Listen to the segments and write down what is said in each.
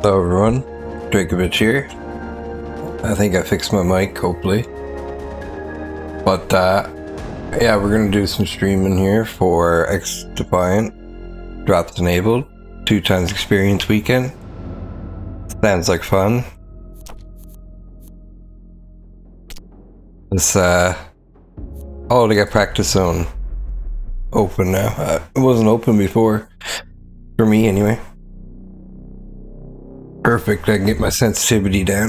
Hello everyone, Drakoviche here. I think I fixed my mic, hopefully. But yeah, we're gonna do some streaming here for XDefiant. Drops enabled. 2 times experience weekend. Sounds like fun. This oh, they got practice zone open now. It wasn't open before, for me anyway. Perfect, I can get my sensitivity down.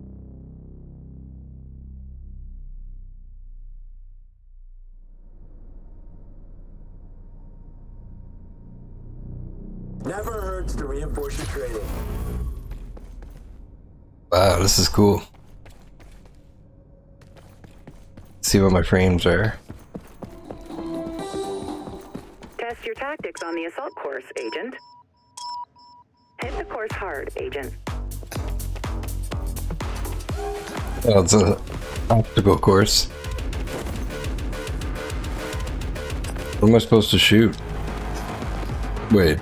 Never hurts to reinforce your training. Wow, this is cool. See what my frames are. Test your tactics on the assault course, Agent. Hit the course hard, Agent. Oh, it's an obstacle course. What am I supposed to shoot? Wait.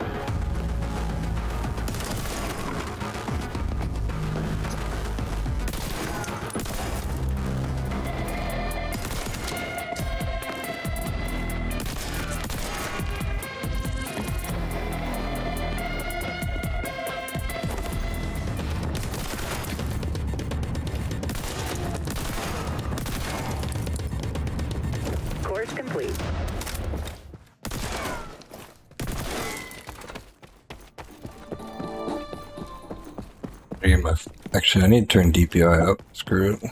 Course complete. Actually, I need to turn DPI up. Screw it.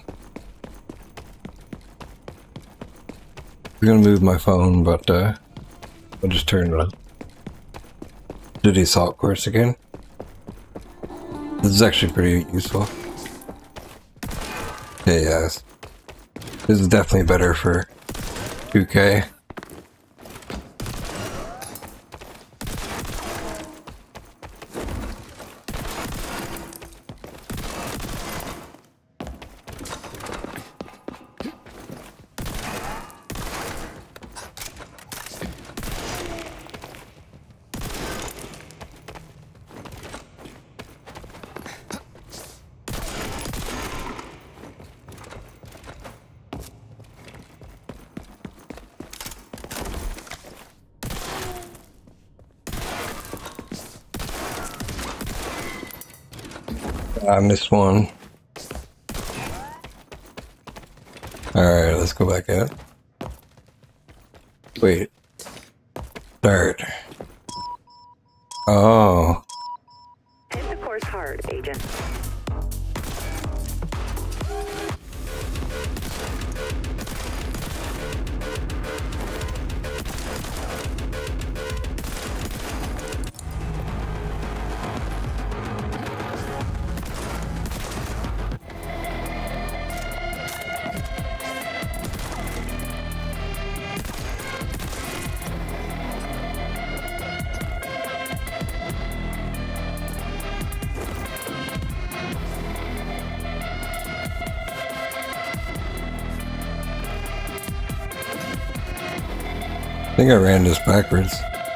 I'm gonna move my phone, but I'll just turn it up. Do the assault course again. This is actually pretty useful. Okay, yes. This is definitely better for 2K. I missed one. Alright, let's go back out. Wait. Start. Oh. Hit the course hard, Agent. I think I ran this backwards.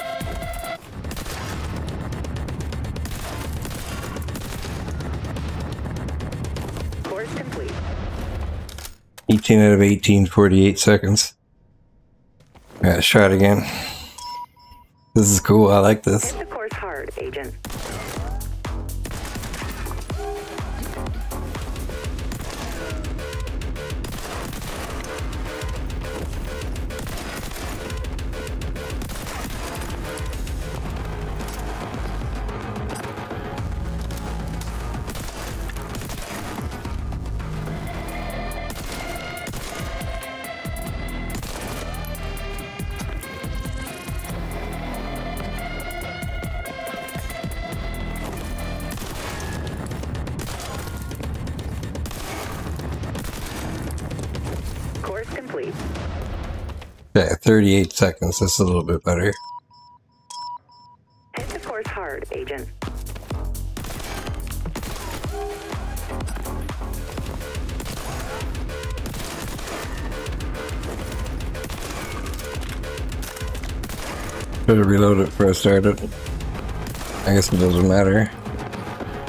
Course complete. 18 out of 18, 48 seconds. Alright, let's try it again. This is cool, I like this. Hit the course hard, Agent. Course complete. Okay, 38 seconds, that's a little bit better. Hit the course hard, Agent. Should have reloaded before I started. I guess it doesn't matter.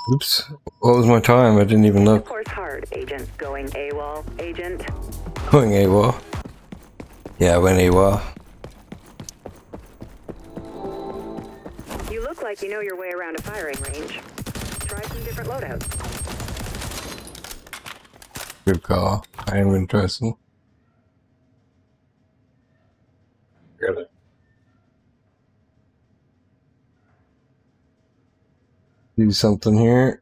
Oops. What was my time? I didn't even Hit the look. course hard, Agent. Going AWOL, Agent. Going AWOL. Yeah, I went AWOL. You look like you know your way around a firing range. Try some different loadouts. Good call. I am interested. Got it. Do something here.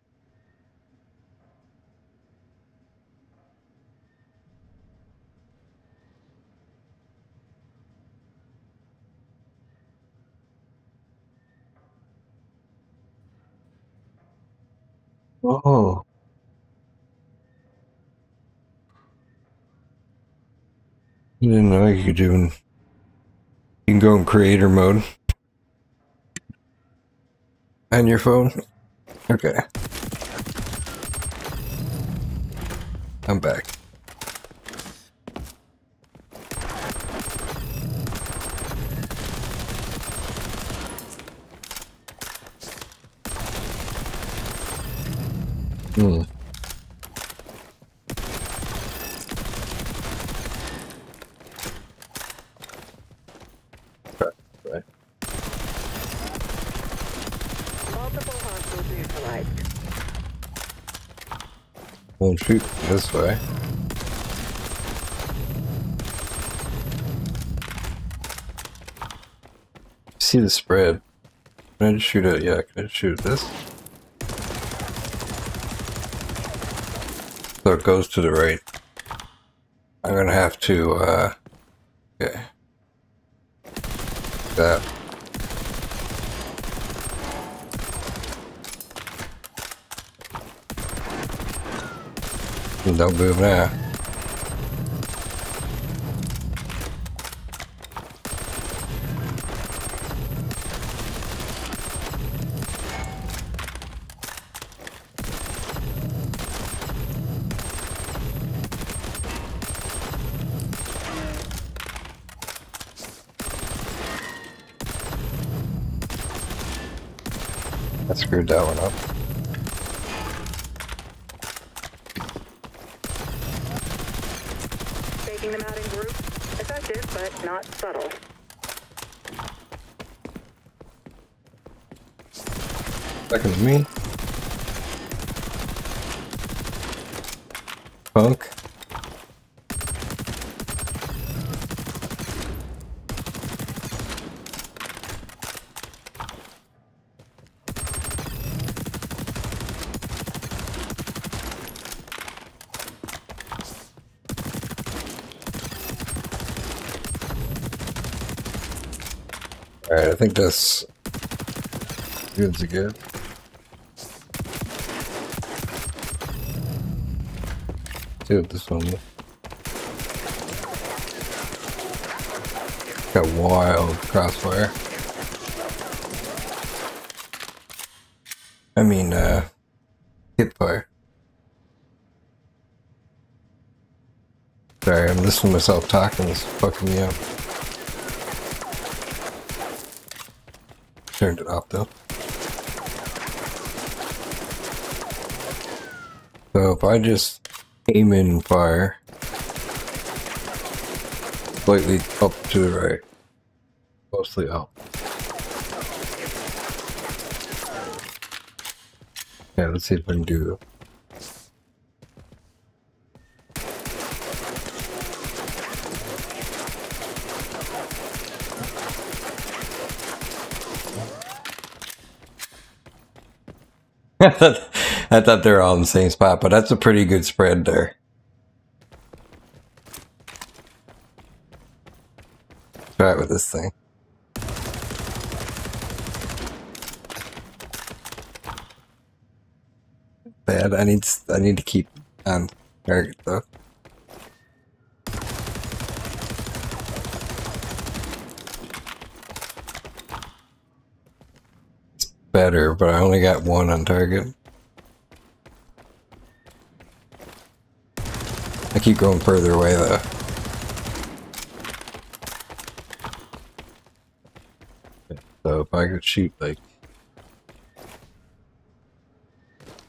Oh. I didn't know you could do. You can go in creator mode. On your phone? Okay. I'm back. Hmm. Right. Multiple hostiles neutralized. Won't shoot this way. See the spread. Can I just shoot it? Yeah, can I just shoot this? So it goes to the right. I'm gonna have to, okay. That. Don't move now. I screwed that one up. Taking them out in groups. Effective, but not subtle. Second to me. Punk. Alright, I think that's good to good. See what this one is. Got wild crossfire. I mean, hip fire. Sorry, I'm listening to myself talking. It's fucking me up. Turned it off though. So if I just aim in and fire slightly up to the right, mostly up. Yeah, let's see if I can do it. I thought they were all in the same spot, but that's a pretty good spread there. Try it with this thing. Bad. I need to keep on target though. It's better, but I only got one on target. I keep going further away though. So if I could shoot like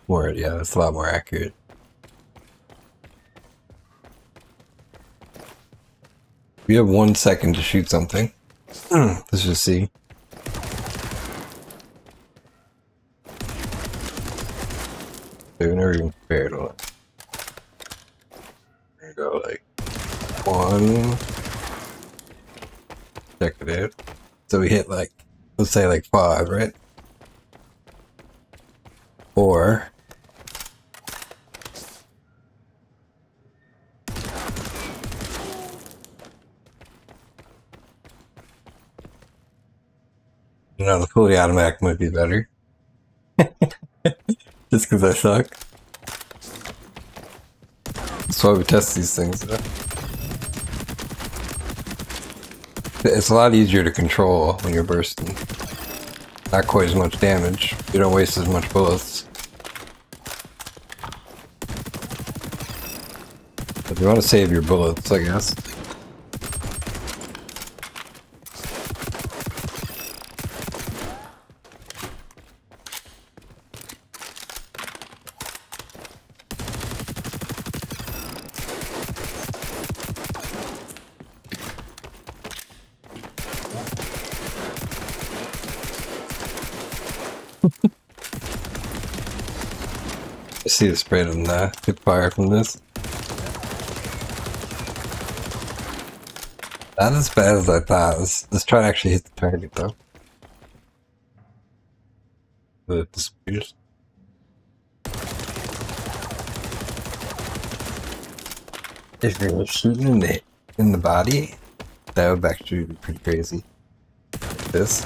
More, yeah, that's a lot more accurate. You have 1 second to shoot something. Let's just see. They've never even compared on it. There you go, like 1. Check it out. So we hit like, let's say like 5, right? 4. You know, the fully automatic might be better. Just because I suck. That's why we test these things. It's a lot easier to control when you're bursting. Not quite as much damage. You don't waste as much bullets. But you want to save your bullets, I guess. I see the spray and good fire from this. Not as bad as I thought. Let's try to actually hit the target though. It disappears. If you're shooting in the body, that would actually be pretty crazy. Like this.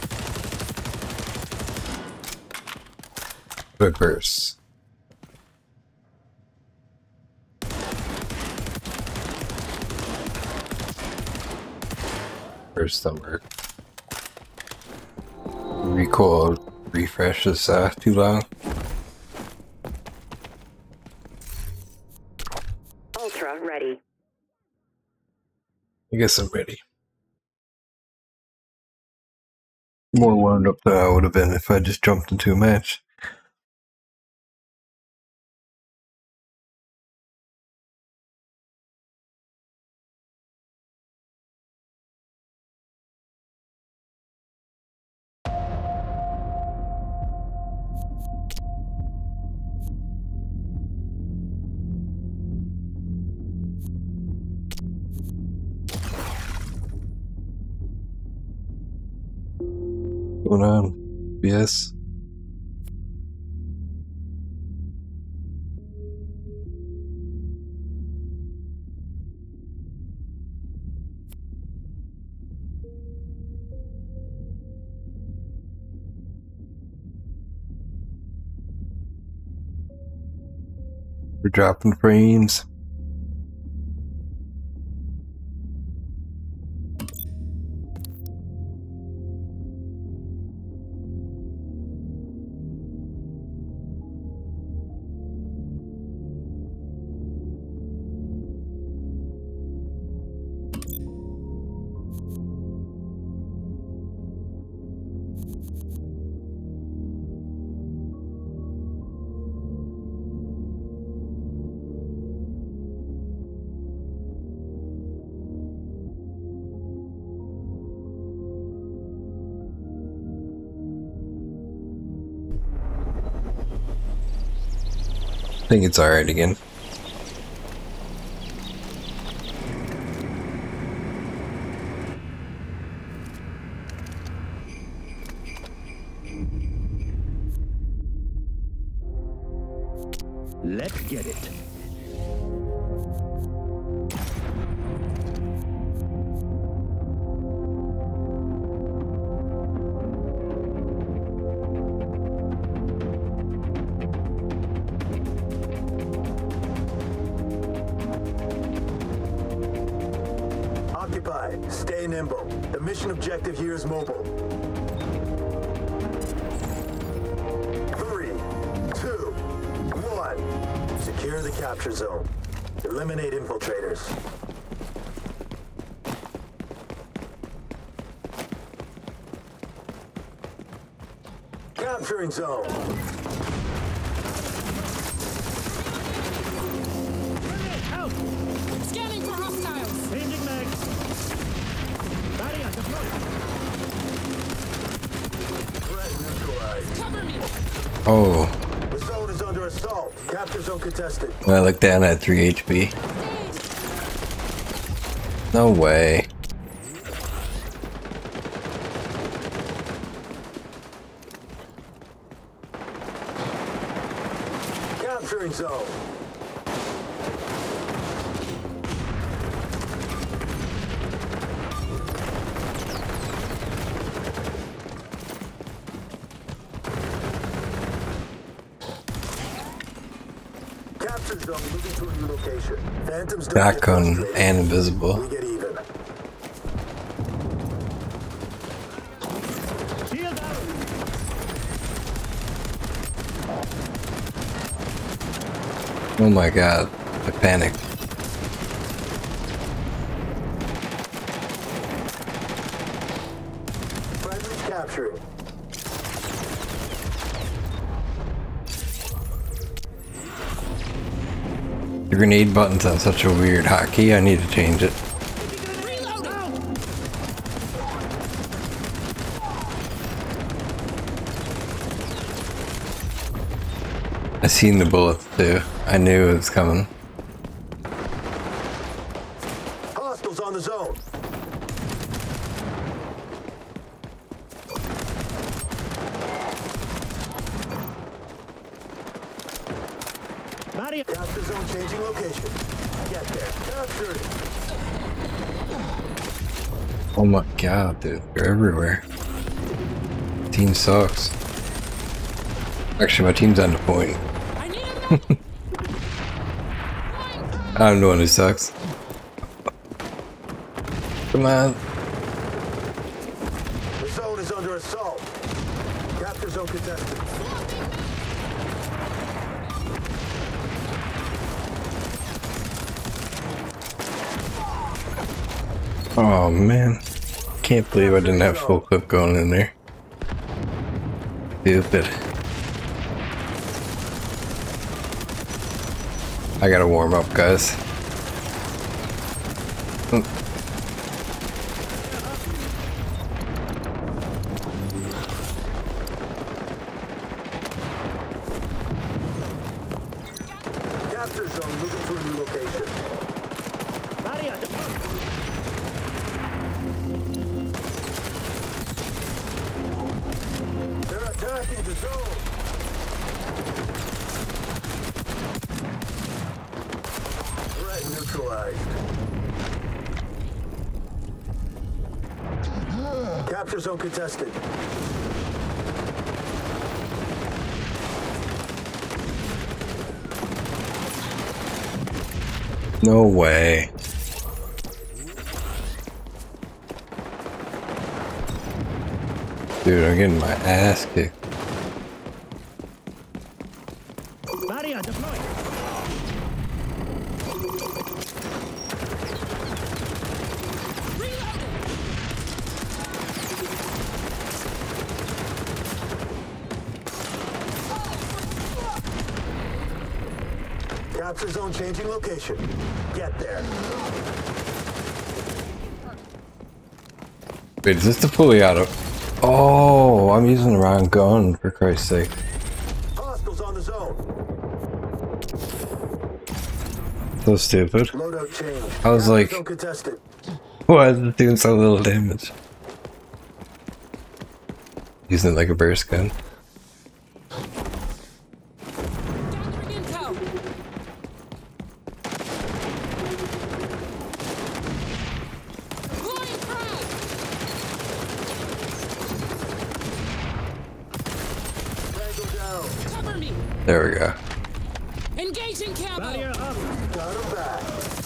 Reverse. First don't work. Recoil refresh is too long. Ultra ready. I guess I'm ready. More wound up than I would have been if I just jumped into a match. What's going on? Yes. We're dropping frames. I think it's alright again. Let's get it. Occupy. Stay nimble. The mission objective here is mobile. 3, 2, 1. Secure the capture zone. Eliminate infiltrators. Capturing zone. Oh. The zone is under assault. Capture zone contested. I looked down at 3 HP. No way. Capturing zone. Capture zone moving to a new location. Phantoms don't get Shotgun frustrated. and invisible. We get even. Oh my god. I panicked. Friendly capturing. The grenade button's on such a weird hotkey, I need to change it. I seen the bullets too. I knew it was coming. Hostiles on the zone. Capture zone changing location. Get there. Capture it. Oh my god, dude. They're everywhere. Team sucks. Actually, my team's on the point. I'm the one who sucks. Come on. The zone is under assault. Capture zone contested. Oh man. Can't believe I didn't have full clip going in there. Stupid. I gotta warm up, guys. Capture zone moving to a new location. They're attacking the zone. Threat neutralized. Capture zone contested. No way. Dude, I'm getting my ass kicked. Capture zone changing location. Get there. Wait, is this the fully auto? Oh, I'm using the wrong gun, for Christ's sake. Hostiles on the zone. So stupid. Loadout change. I was Capture like- zone contested. Why is it doing so little damage? Using it like a burst gun. Tango down. Cover me! There we go. Engaging camo! Got him back.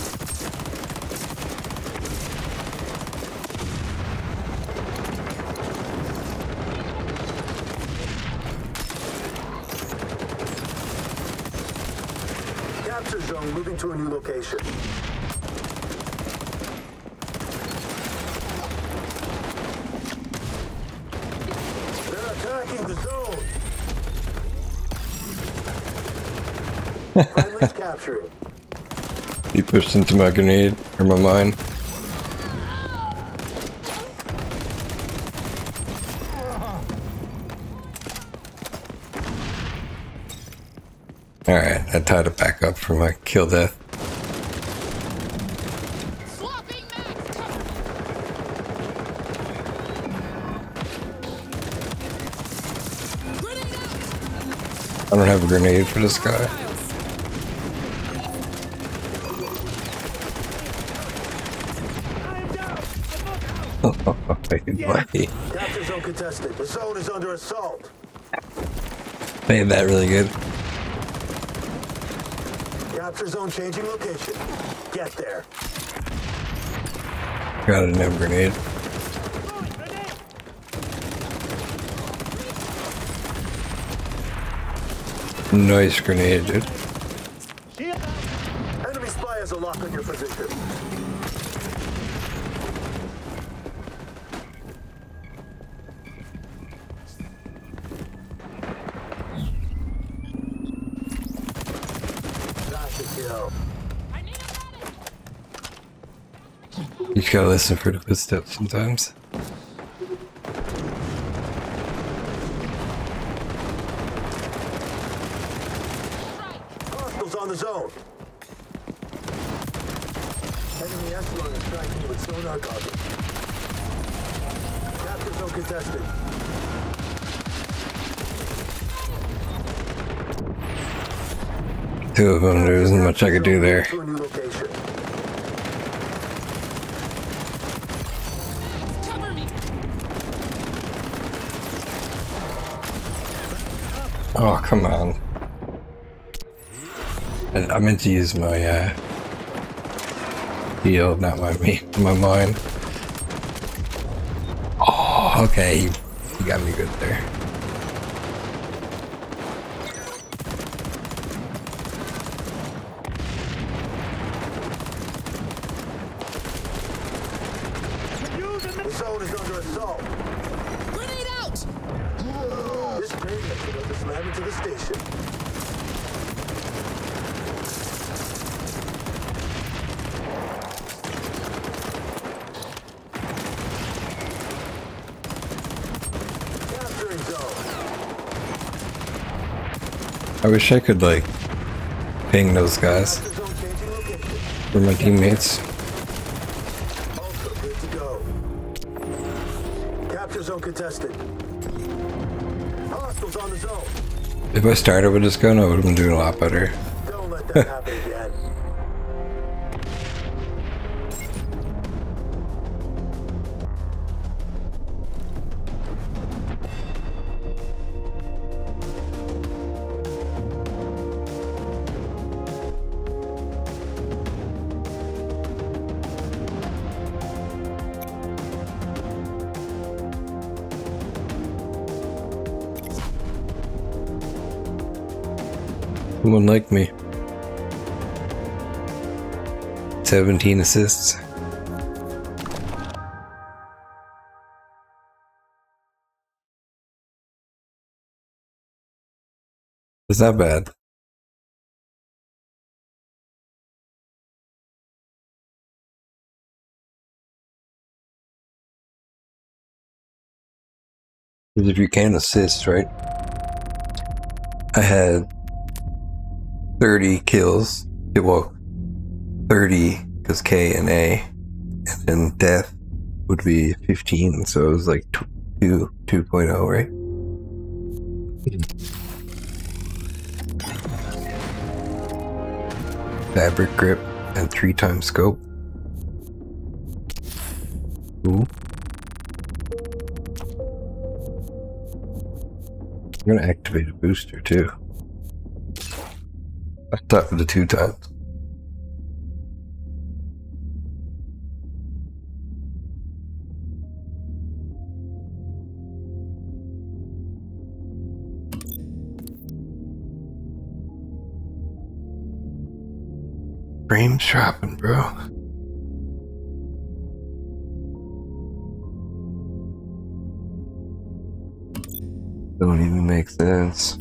Capture zone moving to a new location. They're attacking the zone. Friendly's capturing. He pushed into my grenade, or my mine. Alright, I tied it back up for my kill death. Swapping max cover. Grenade out. I don't have a grenade for this guy. Lucky. Capture zone contested. The zone is under assault. Made that really good. Capture zone changing location. Get there. Got a new grenade. Nice grenade, dude. Enemy spy has a lock on your position. That's a kill. You just gotta listen for the footsteps sometimes. Hostiles on the zone. Enemy echelon is tracking you with sonar goggles. Capture zone contested. Two of them, there isn't much I could do there. To a new location. Cover me. Oh, come on. I meant to use my heal, not my mine. Oh, okay, you got me good there. The zone is under assault. Grenade out. This grenade is about to slam into the station. Capturing zone. I wish I could, like, ping those guys Capture zone changing location. for my teammates. Also good to go. Capture zone contested. Hostiles on the zone. If I started with this gun, I would have been doing a lot better. Don't let that happen again. Someone like me. 17 assists. It's not bad. Because if you can assist, right? I had 30 kills. Well, 30 because K and A, and then death would be 15, so it was like 2.0, right? Fabric grip and 3 times scope. Ooh. I'm gonna activate a booster too. I thought for the 2 times. Frame shopping, bro. Don't even make sense.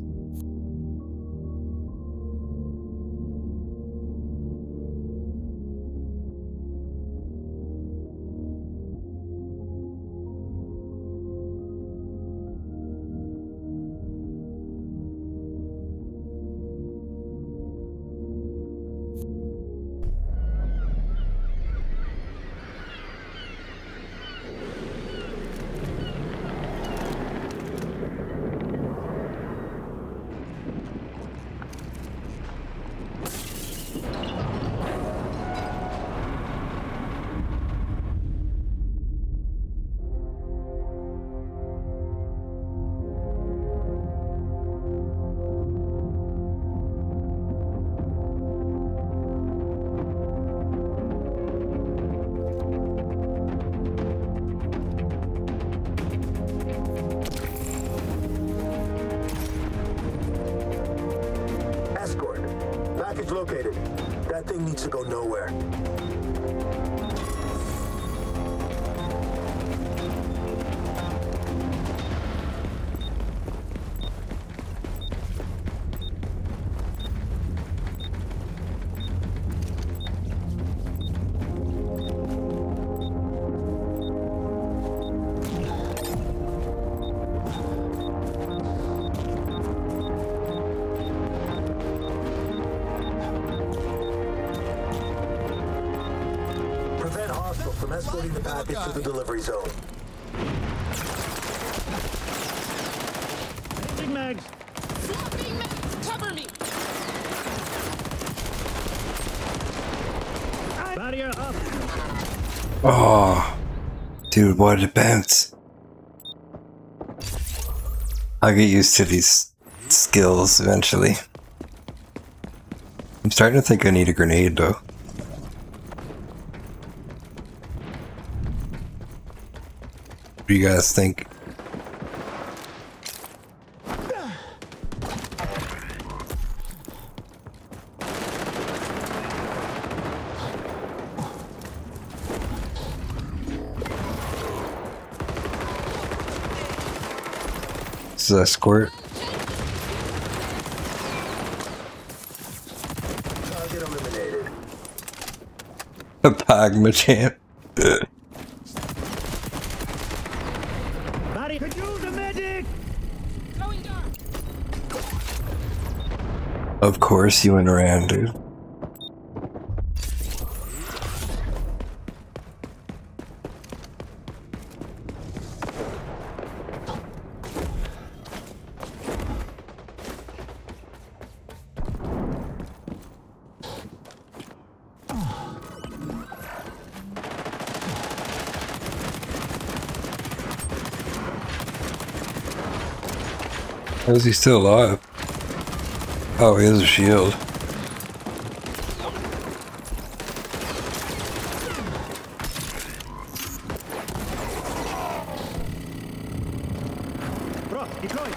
That thing needs to go nowhere. Prevent hostiles from escorting the package to the delivery zone. Big mags. Swapping mags. Cover me. Barrier up. Oh, dude, why did it bounce? I'll get used to these skills eventually. I'm starting to think I need a grenade though. What do you guys think? This is escort. Target eliminated. A Pagma champ. Barrier. Could use a medic. Going dark. Of course you went around, dude. How is he still alive? Oh, he has a shield. Bro, deploy.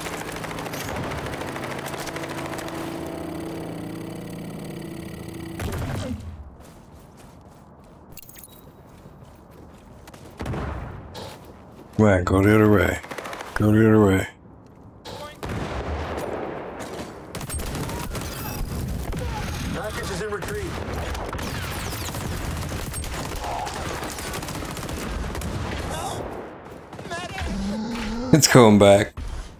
Come on, go the other way. Go the other way. Package is in retreat. It's going back.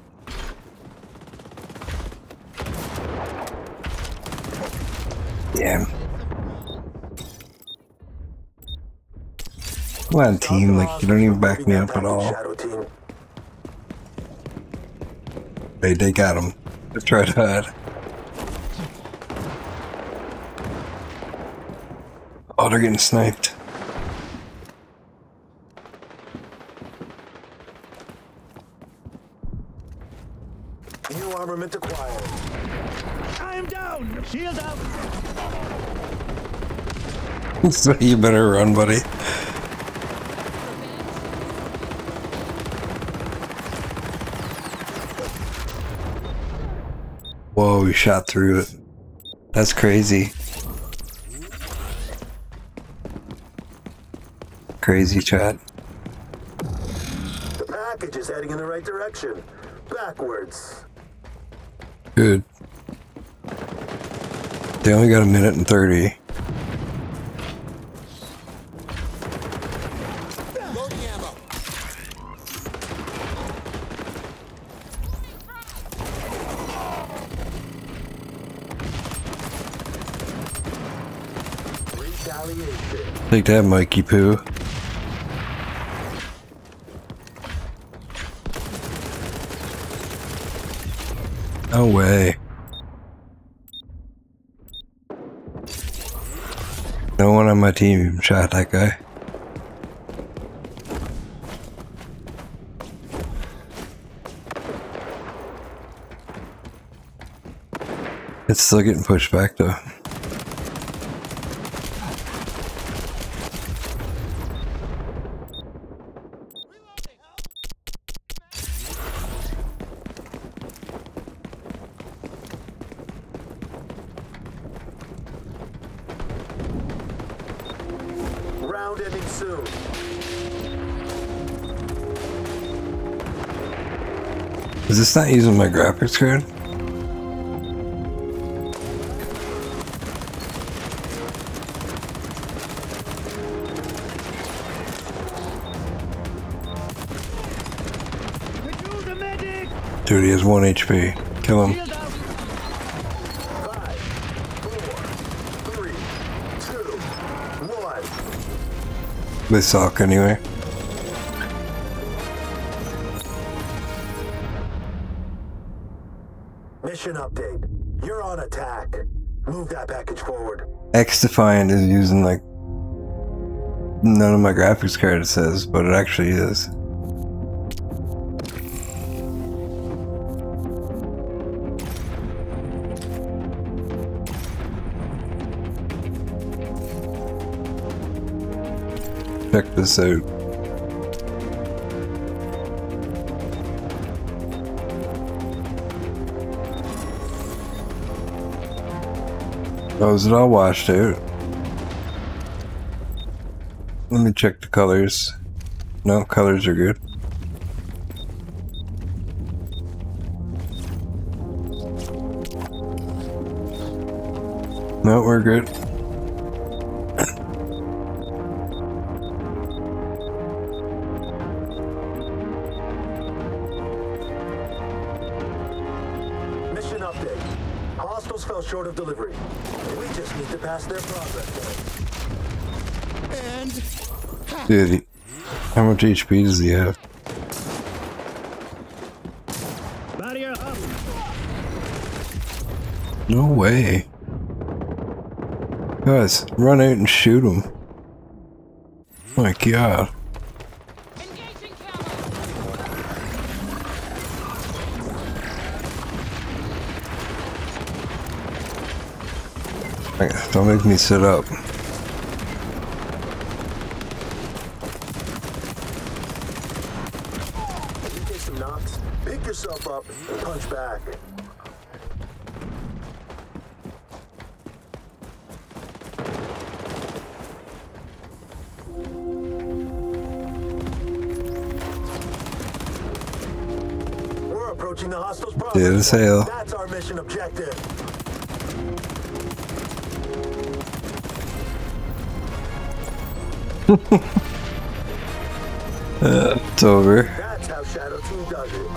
Damn. Come on, team. Like, you don't even back me up at all. Shadow team. They got him. Let's try to hide. Oh, they're getting sniped. New armament acquired. I am down. Shield out. So you better run, buddy. Whoa, we shot through it. That's crazy. Crazy, chat. The package is heading in the right direction. Backwards. Good. They only got 1:30. Loading ammo. Retaliation. Take that, Mikey Poo. No way. No one on my team even shot that guy. It's still getting pushed back though. Payload ending soon. Is this not using my graphics card? Recruit the medic! Dude, he has 1 HP. Kill him. Shield out! 5, 4, 3, 2, 1. They suck anyway. Mission update. You're on attack. Move that package forward. XDefiant is using like none of my graphics card, it says, but it actually is. Check this out. Oh, is it all washed out? Let me check the colors. No, colors are good. No, we're good. Mission update. Hostiles fell short of delivery. We just need to pass their progress point. And Dude, how much HP does he have? Barrier up! No way. Guys, run out and shoot him. My god. engaging camera. Don't make me sit up. If you take some knocks, pick yourself up and punch back. We're approaching the hostiles' progress. Dead as hell. That's our mission objective. It's over. That's how Shadow Team does it.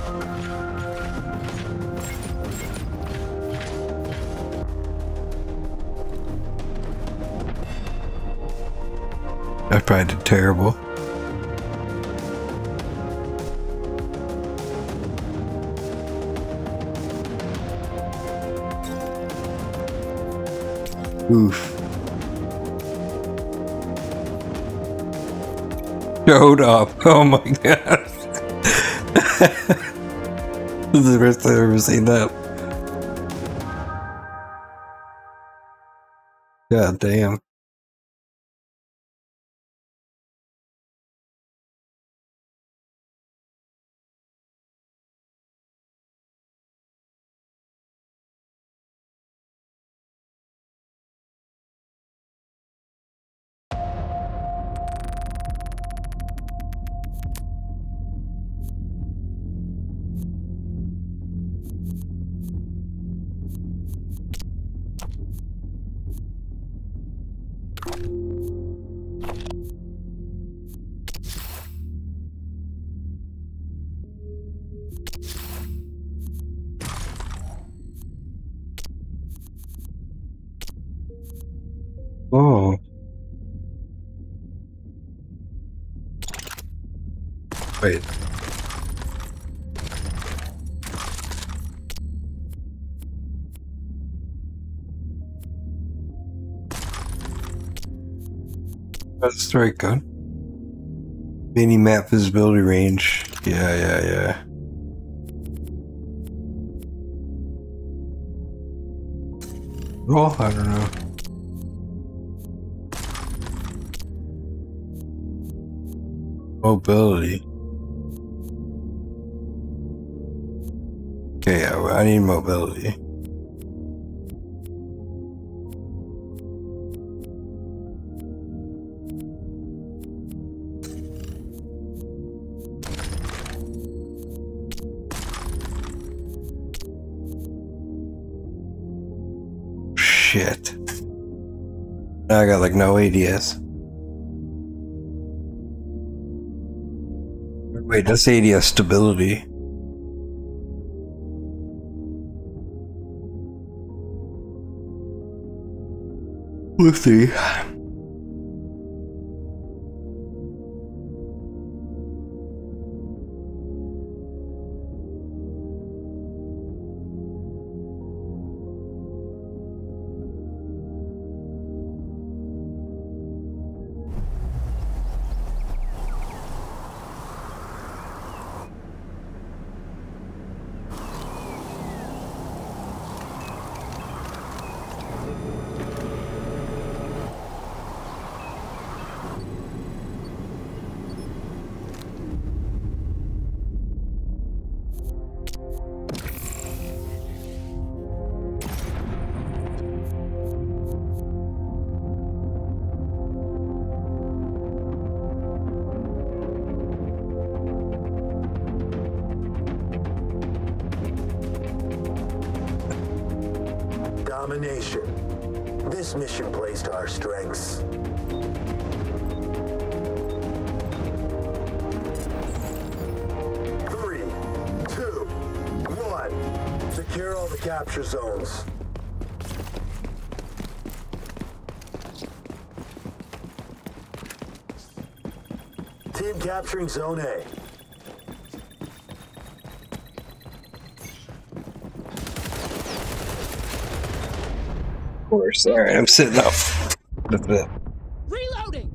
I probably did terrible. Oof. Showed up. Oh my god. This is the first time I've ever seen that. God damn. Oh. Wait. That's the right gun. Mini map visibility range. Yeah. Well, I don't know. Mobility. Okay, I need mobility. shit. Now I got like no ADS. Wait, that's ADS stability. We'll see. Domination. This mission plays to our strengths. Three, two, one. Secure all the capture zones. Team capturing Zone A. Of course, alright, I'm sitting up. That's it. Reloading.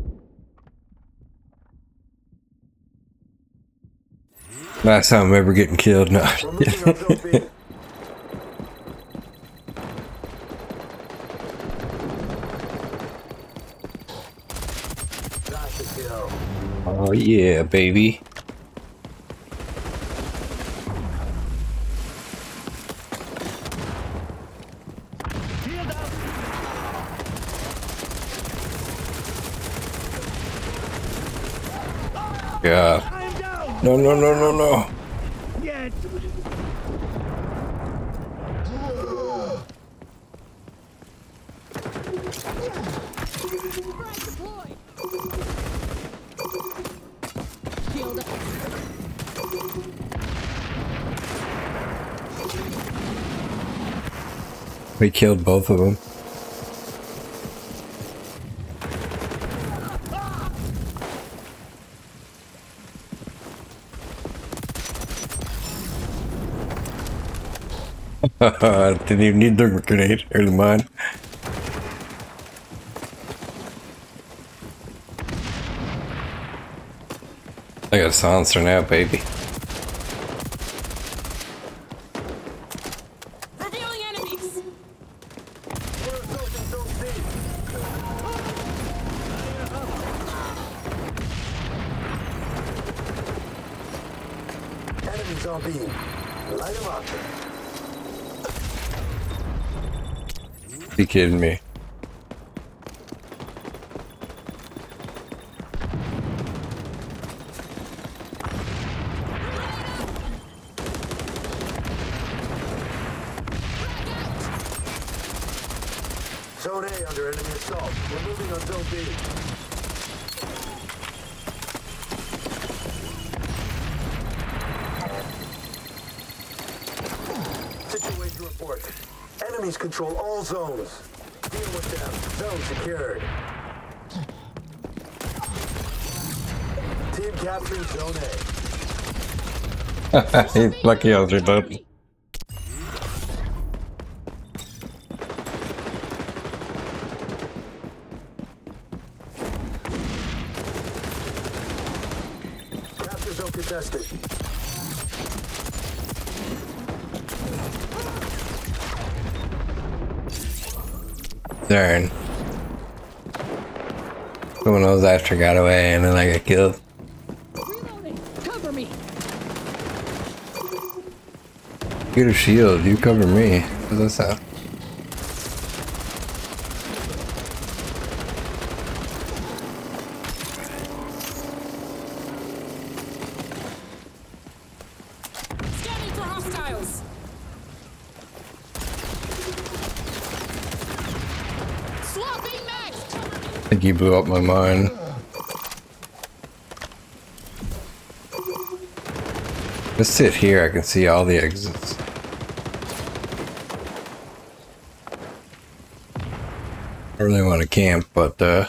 Last time I'm ever getting killed. No. We're moving on Zone B. That's the kill. Oh yeah, baby. Shield up. God. I'm down. No, no, no, no, no. Yet. Frag deployed. Shield up. We killed both of them. Didn't even need the grenade or the mine. I got a silencer now, baby. Revealing enemies. We're approaching Zone C. Enemies on B. Light them up. You kidding me? Zone A under enemy assault. We're moving on Zone B. Situation report. Enemies control all zones. Deal with them. Zone secured. Team capturing Zone A. He's lucky I was reloading. Capture zone contested. Darn. Someone else after got away and then I got killed. Reloading. Cover me. Get a shield, you cover me. What does that sound? Scanning for hostiles. think he blew up my mine. Let's sit here, I can see all the exits. I really want to camp, but at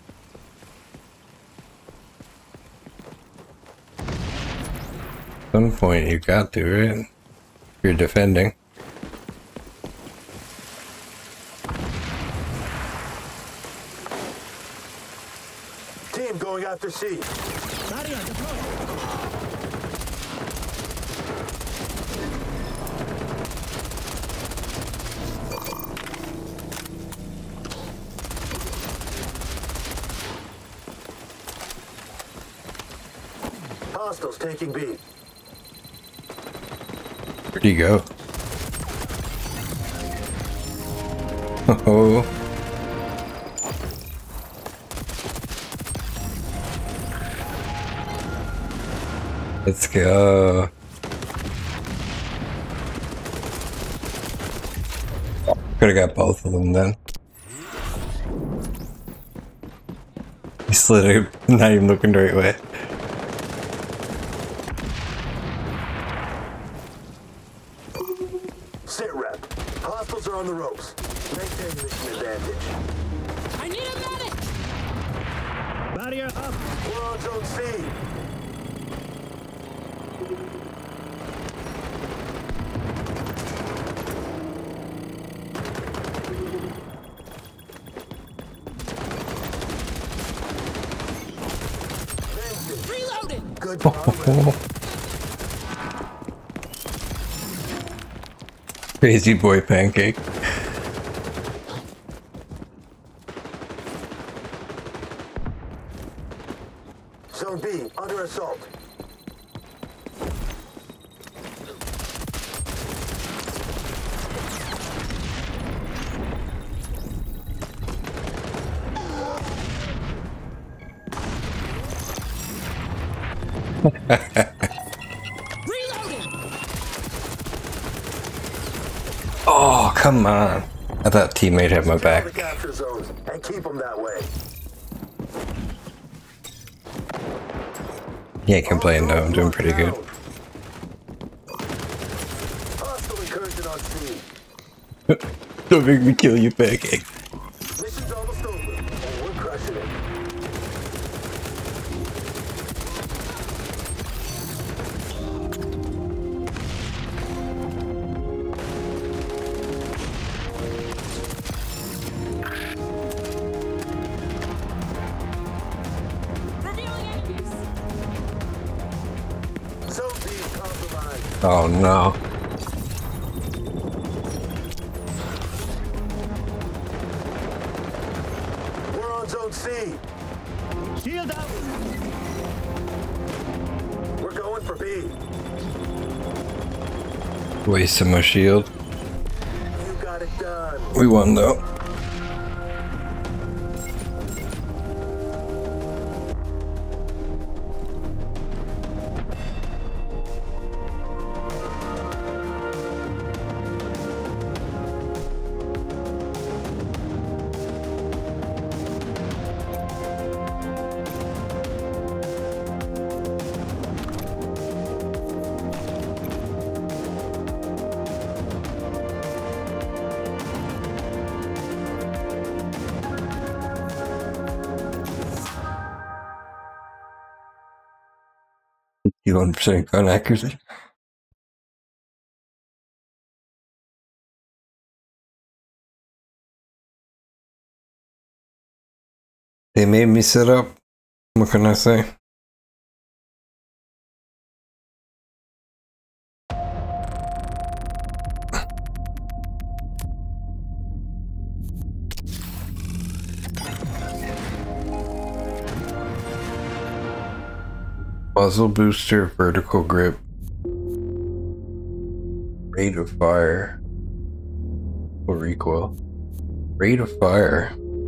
some point you got to, right? If you're defending. Team going after C. Barrier deployed. Hostiles taking B. Where'd he go? Oh. Let's go. Could have got both of them then. He slid it, not even looking the right way. Sit rep. Hostiles are on the ropes. Maintain mission advantage. I need a medic! Barrier up. We're on zone C. Reloading! Good progress. Crazy boy pancake. Zone B under assault. Reloading! Oh, come on. I thought teammate had my Secure the back. capture zones and keep them that way. Can't complain though, I'm doing pretty good. Hostile incursion on C. Don't make me kill you, pancake. Mission's almost over, and we're crushing it. Revealing enemies! Zone B compromised. Oh no. We're on zone C. Shield up. We're going for B. Wasting my shield. You got it done. We won though. You 1% gun accuracy. They made me sit up. What can I say? Muzzle booster, vertical grip, rate of fire, or recoil. Rate of fire.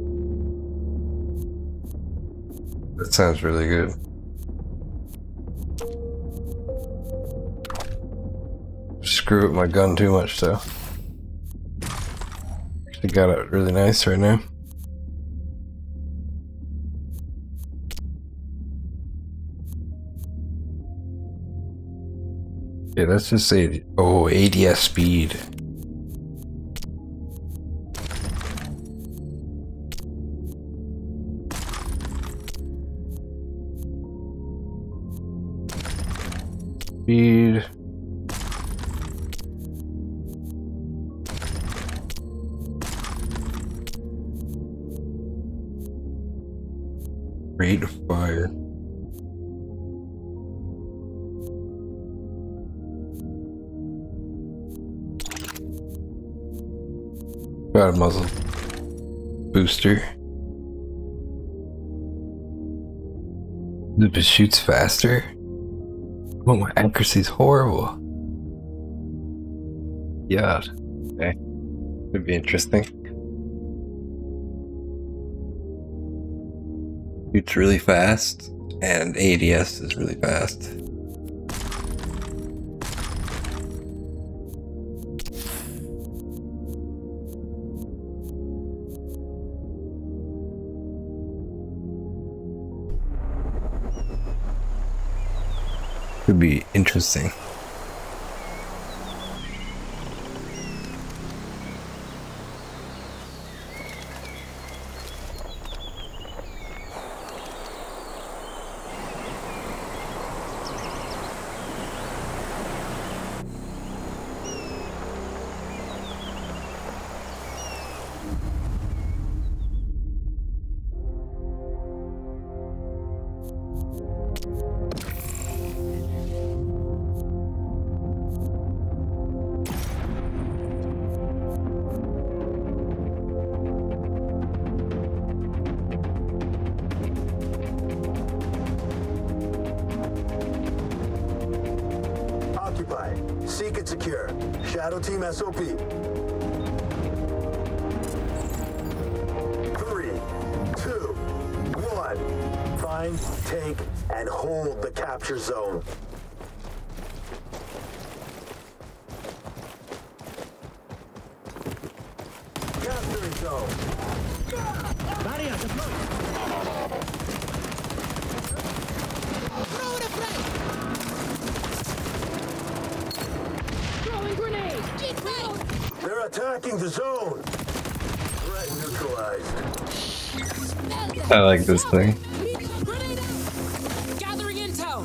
That sounds really good. Screw with my gun too much though. Actually got it really nice right now. Yeah, let's just say, oh, ADS speed. Speed. Rate of fire. Got a muzzle booster. If it shoots faster. Oh, my accuracy's horrible. Yeah. Okay. Could be interesting. Shoots really fast, and ADS is really fast. Could be interesting. Seek and secure. Shadow Team SOP. 3, 2, 1. Find, take, and hold the capture zone. Capturing zone. Barrier deployed. Throw it a frag! Throwing grenade! Get ready! They're attacking the zone. Threat neutralized. Smell them. I like this thing. Grenade out! Gathering intel!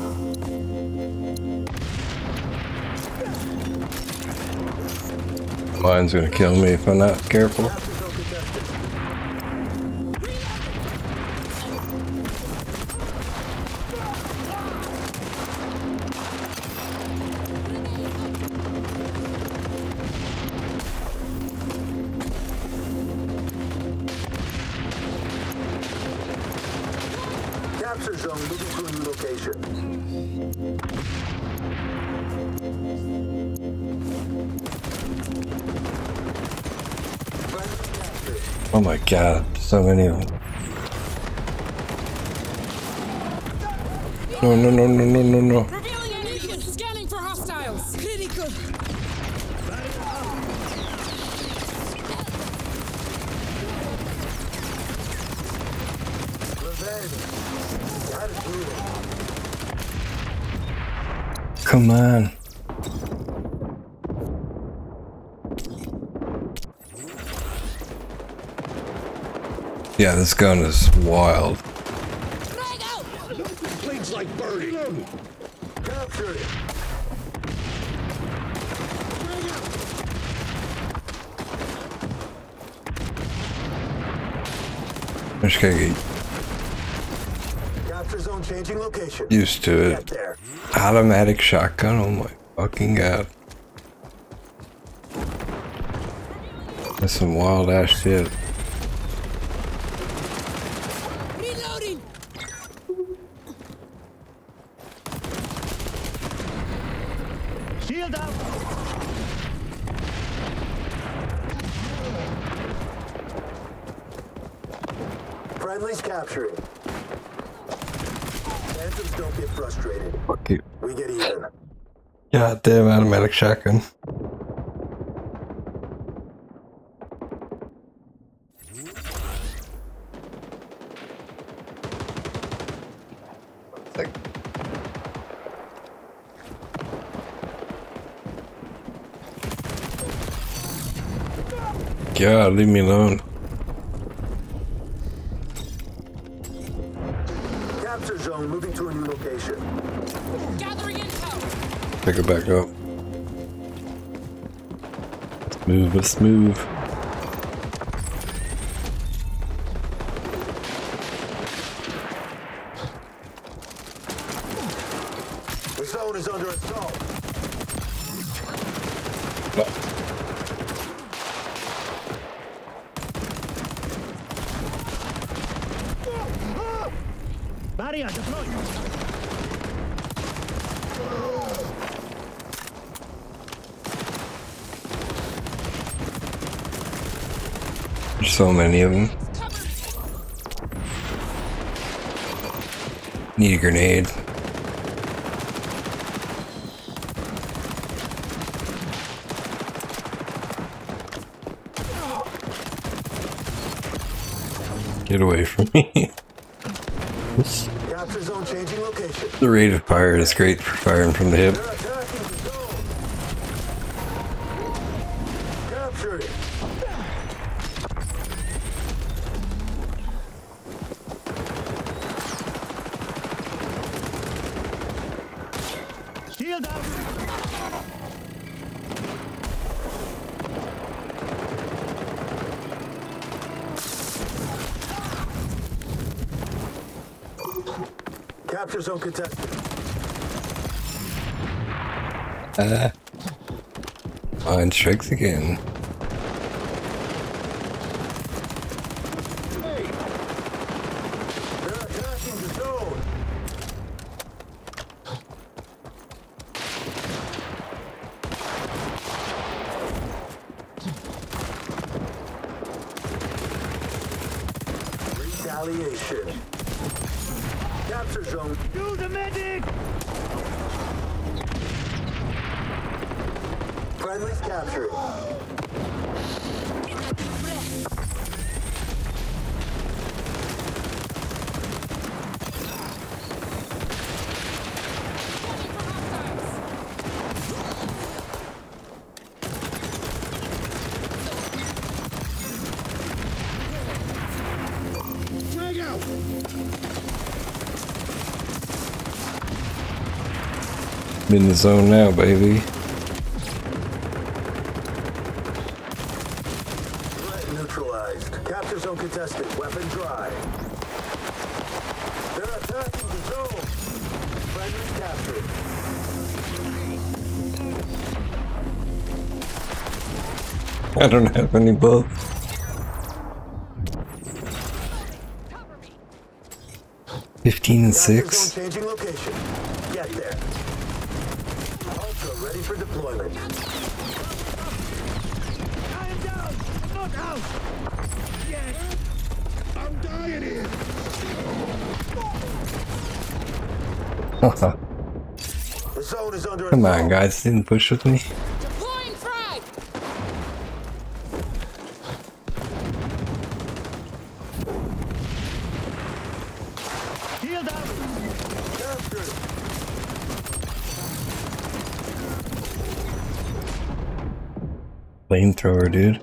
Mine's gonna kill me if I'm not careful. Capture zone contested. Capture zone moving to a new location. Friendly captured. Oh my god, so many of them. No, no, no, no, no, no, no. Revealing ammunition! Scanning for hostiles! Critical! Revenge. That is brutal. Come on. Yeah, this gun is wild. Frag out! Bleeds like birdie. Captured it. I just gotta get Capture zone changing location. used to Get it. there. Automatic shotgun, oh my fucking god. That's some wild ass shit. Reloading! Shield up. Friendly's capturing. Phantoms don't get frustrated. Fuck you. We get even. God damn automatic shotgun. God, leave me alone. Capture zone moving to a new location. Gathering intel. Pick it back up. Move, let's move. The zone is under assault. Barrier deployed. There's so many of them. Need a grenade. Get away from me. Capture zone changing location. The rate of fire is great for firing from the hip. They're attacking the zone. Capture it. Shield up. Capture zone contested. Mine strikes again. They're attacking the zone. Retaliation. Capture zone. Do the medic. Friendly's captured. Drag out. I'm in the zone now, baby. Threat neutralized. Capture zone contested. Weapon dry. They're attacking the zone. Friendly's captured. I don't have any bullets. Capture 15-6. zone changing location. Get there. Ultra ready for deployment. I am down. Not out. Yes. I'm dying here. The zone is under Come on, assault. guys, didn't push with me. Deploying frag. Shield up. Captured. Flamethrower, dude.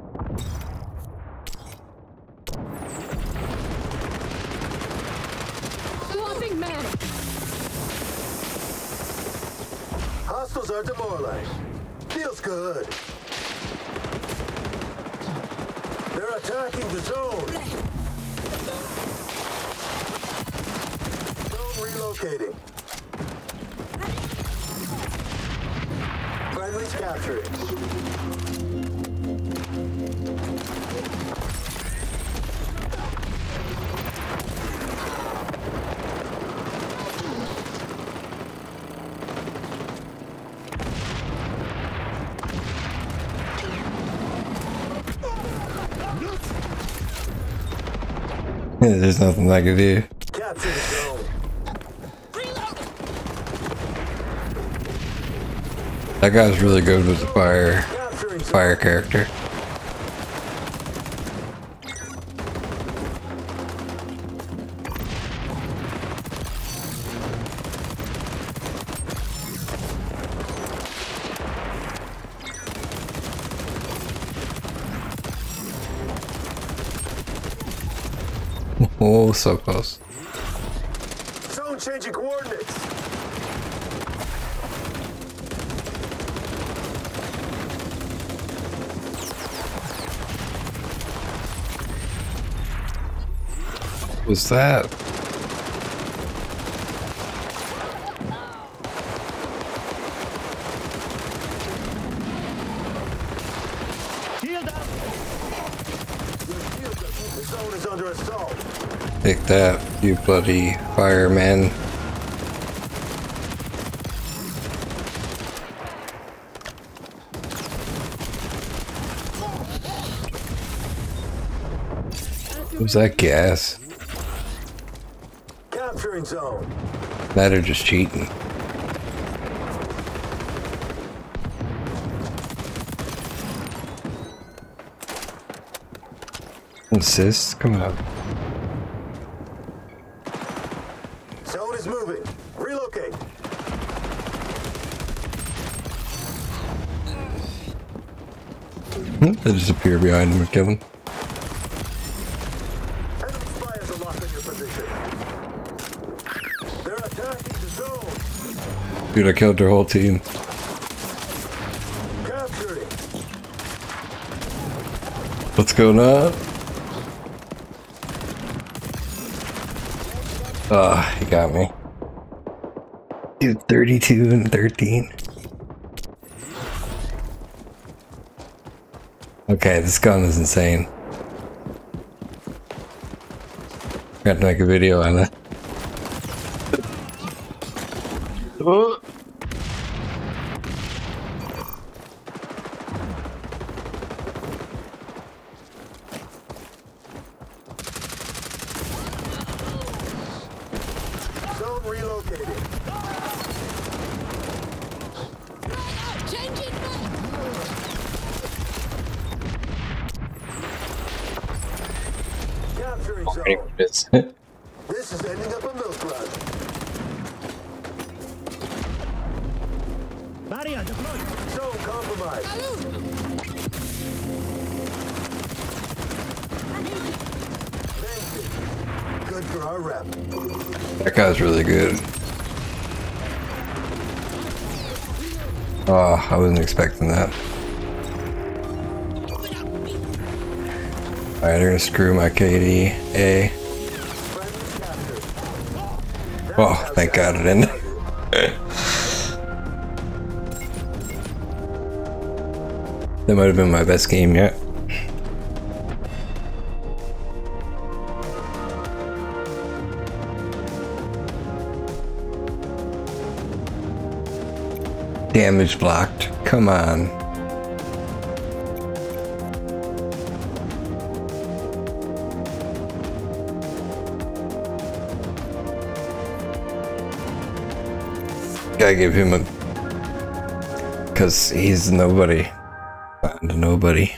Swapping man. Hostiles are demoralized. Feels good. They're attacking the zone. Zone relocating. Friendly's captured. There's nothing I can do. Capture the zone. Reloading. That guy's really good with the fire Capturing zone. fire character. Oh, so close. Zone changing coordinates. What's that? Shield up! The zone is under assault. Take that, you bloody fireman. Was that gas? Capturing zone. That or just cheating? Insist? Come on. Zone is moving. Relocate. They disappear behind him and kill him. Enemy fires are locked in your position. They're attacking the zone. Dude, I killed their whole team. Capturing. What's going on? Oh, he got me. Dude, 32 and 13. Okay, this gun is insane. Got to make a video on it. Oh. Zone relocated. Changing back. Capturing zone. This. This is ending up a milk run. Barrier deployed! Zone compromised. Thank you. Good for our rep. That guy's really good. Oh, I wasn't expecting that. Alright, they're gonna screw my KDA. Friendly captured. Oh, thank God it ended. That might have been my best game yet. Damage blocked. Come on. Gotta give him a... Because he's nobody. Found nobody.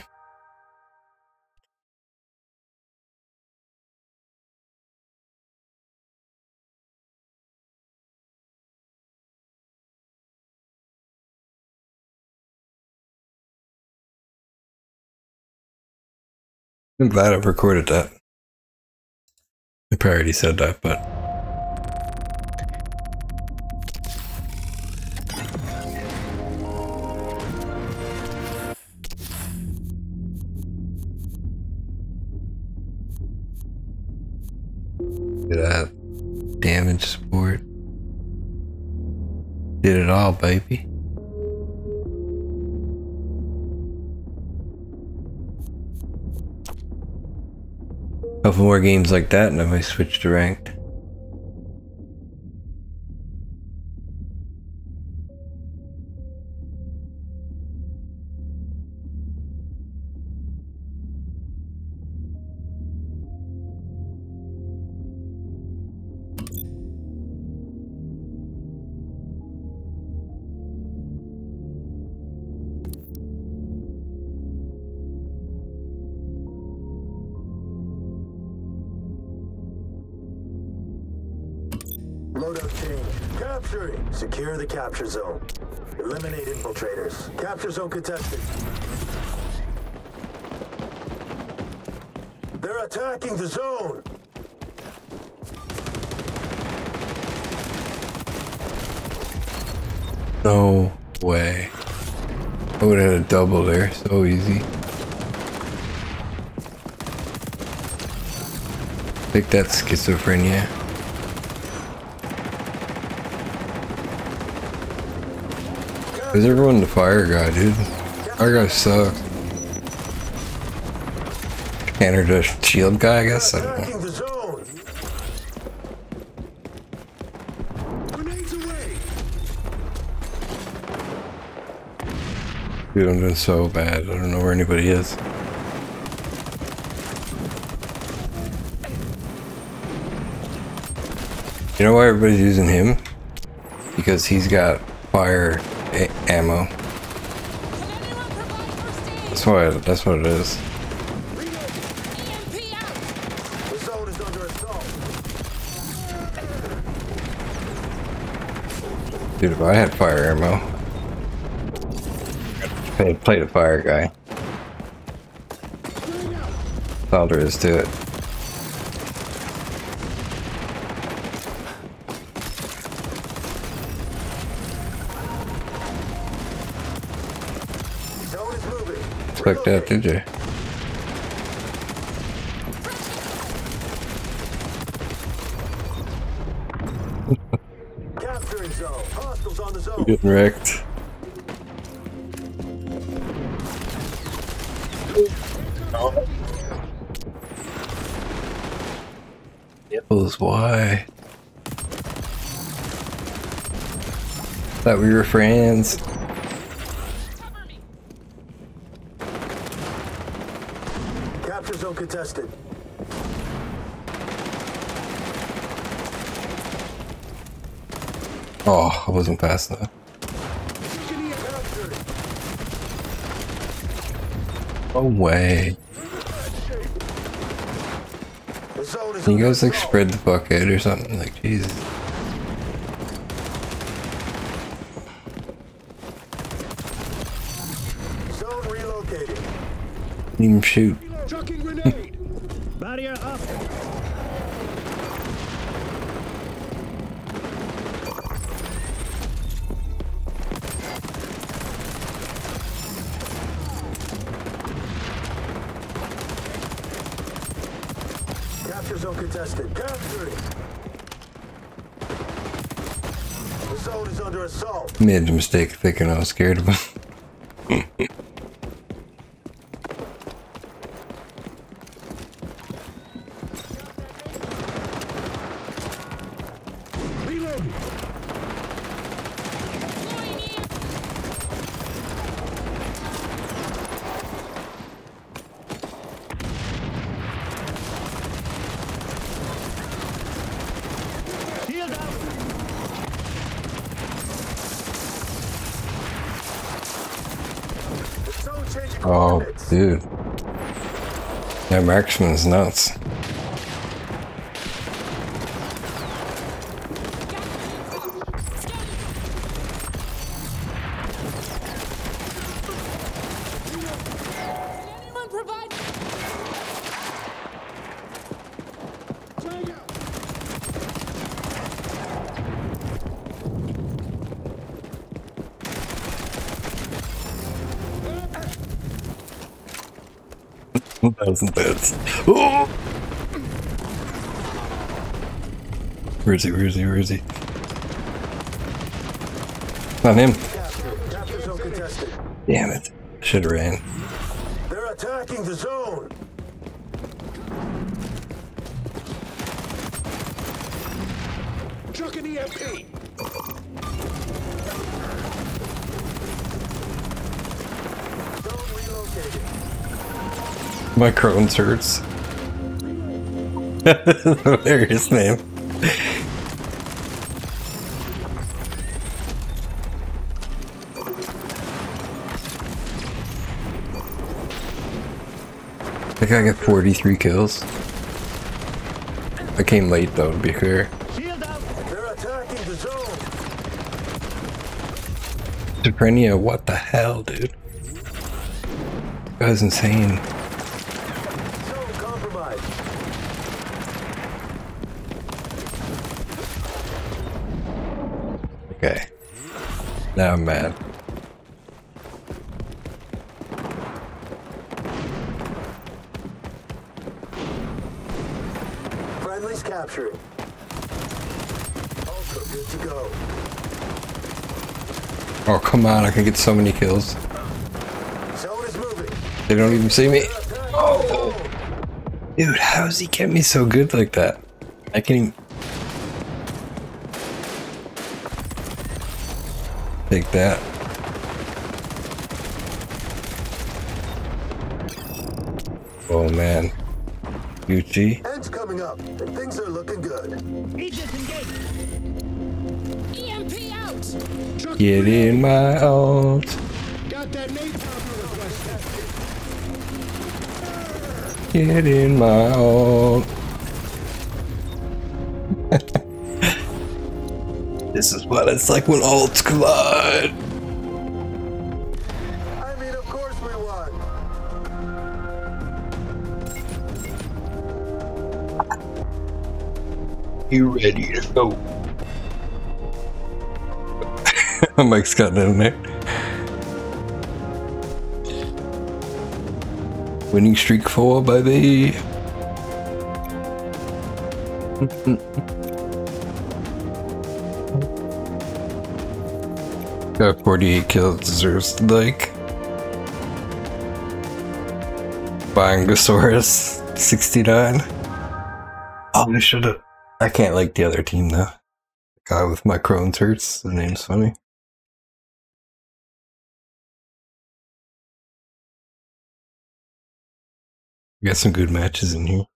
I'm glad I've recorded that. I probably already said that, but... Look at that. Damage support. Did it all, baby. Couple more games like that and I might switch to ranked. Loadout change. Capturing. Secure the capture zone. Eliminate infiltrators. Capture zone contested. They're attacking the zone. No way. I would have had a double there. So easy. Take that schizophrenia. Is everyone the fire guy, dude? Fire guy sucks. Canada the shield guy, I guess? I don't know. Attacking the zone. Grenades away. Dude, I'm doing so bad. I don't know where anybody is. You know why everybody's using him? Because he's got fire ammo. Can anyone provide first aid? That's what it is. EMP out. The zone is under assault. Dude, if I had fire ammo, I'd play the fire guy. That's all there is to it. Zone is moving. Expect that, did you? Capturing zone. Hostiles on the zone. Getting wrecked. Nipples, why? Thought we were friends. Cover me. Capture zone contested. Oh, I wasn't fast enough. No way. The zone is Can you under guys like assault. spread the fuck out or something? Like, Jesus. Zone relocating. Even shoot. Chucking grenade. Barrier up. Capture zone contested. Capturing. The zone is under assault. Made the mistake of thinking I was scared of him. Reloading. Deploying EMP. Shield out. The zone changing Oh, coordinates. dude. That marksman's nuts. Can anyone provide? Flag out. Thousand beds. Oh! Where is he? Where is he? Where is he? Not him. Capture zone contested. Damn it. Should have ran. They're attacking the zone. Chucking EMP. Zone relocating. My Crohn's hurts. Hilarious name. I think I got 43 kills. I came late though, to be fair. Shield out. They're attacking the zone. Schizophrenia, what the hell, dude? That was insane. Zone compromised. Okay. Now I'm mad. Friendly's captured. Also good to go. Oh, come on, I can get so many kills. Zone is moving. They don't even see me. Oh! Dude, how does he get me so good like that? I can't even... Take that. Oh man. Gucci. End's coming up, and things are looking good. He disengaged. EMP out! Truck Get in my ult. got that napalm request. Get in my ult. This is what it's like when ults collide. I mean, of course we won. You ready to go? Mike's got it in there. Winning streak 4, baby. Got 48 kills, deserves the like. Bangosaurus 69. Oh, I should've. I can't like the other team though. The guy with my Crohn's hurts. The name's funny. We got some good matches in here.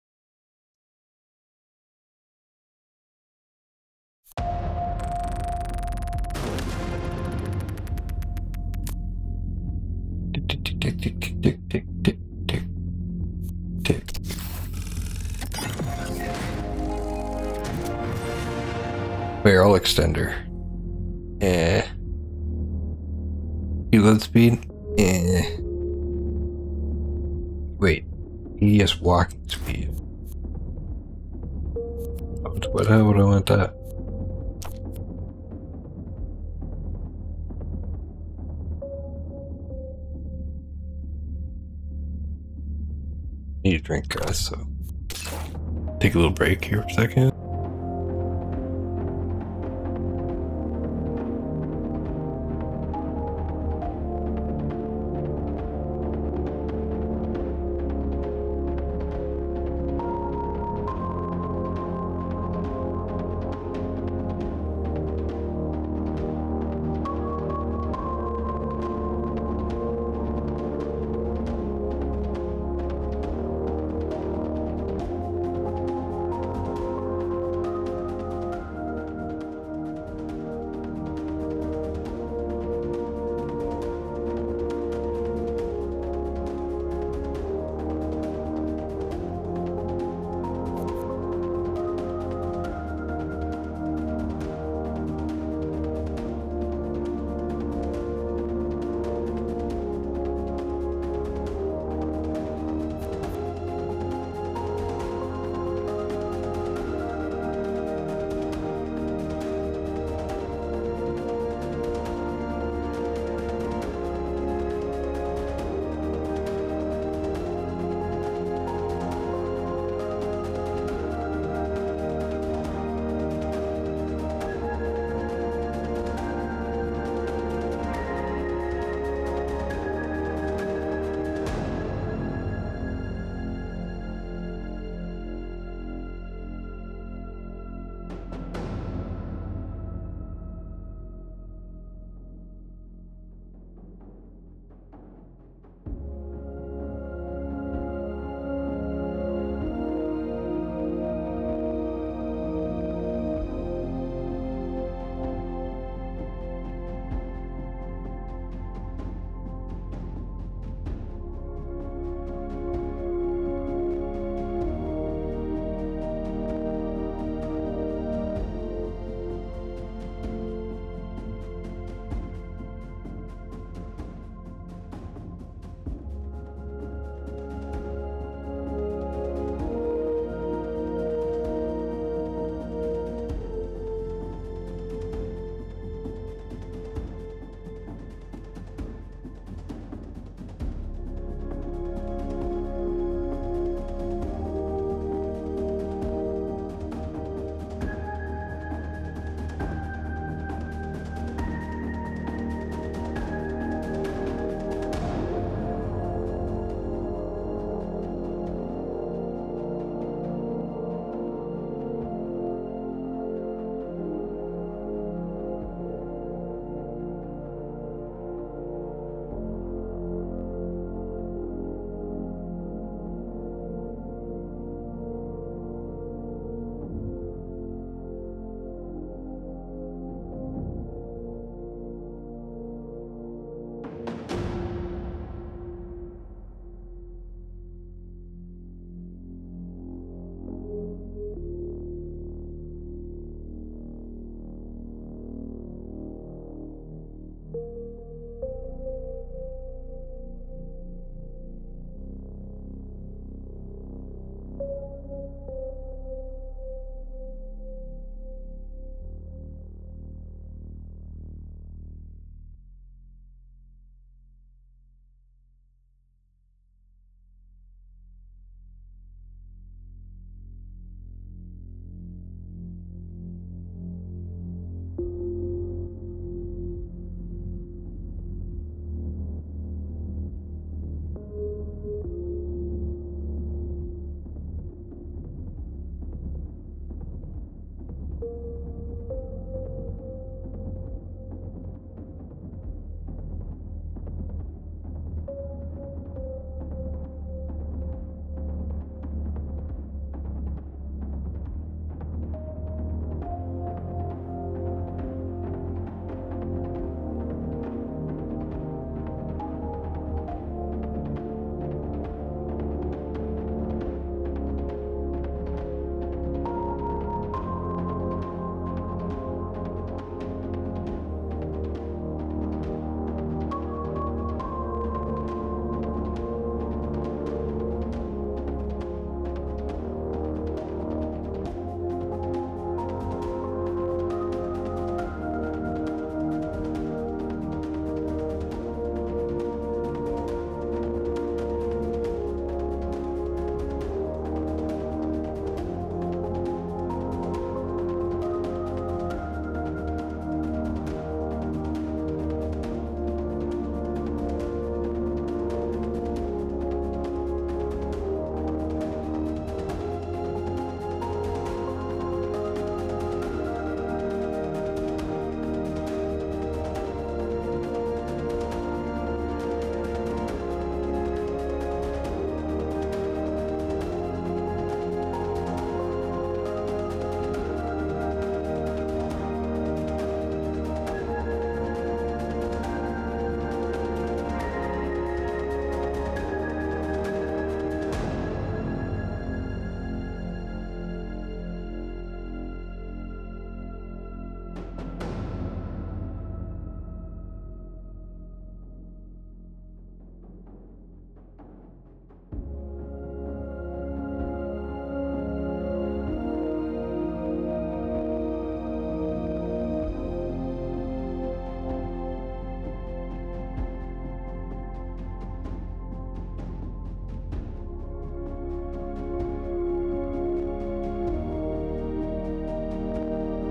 Tick, tick, tick, tick, tick, tick, tick, tick, tick, tick. Barrel extender. Reload speed. Wait. He has walking speed. What? How would I want that? Need a drink, guys, so take a little break here for a second.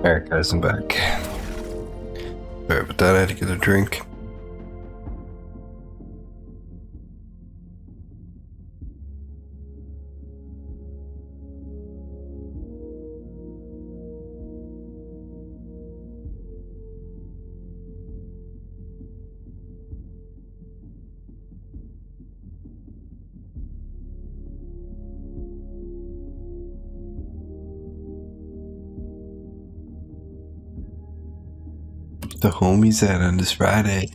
Alright guys, I'm back. Sorry about that, I had to get a drink. The homies at on this Friday.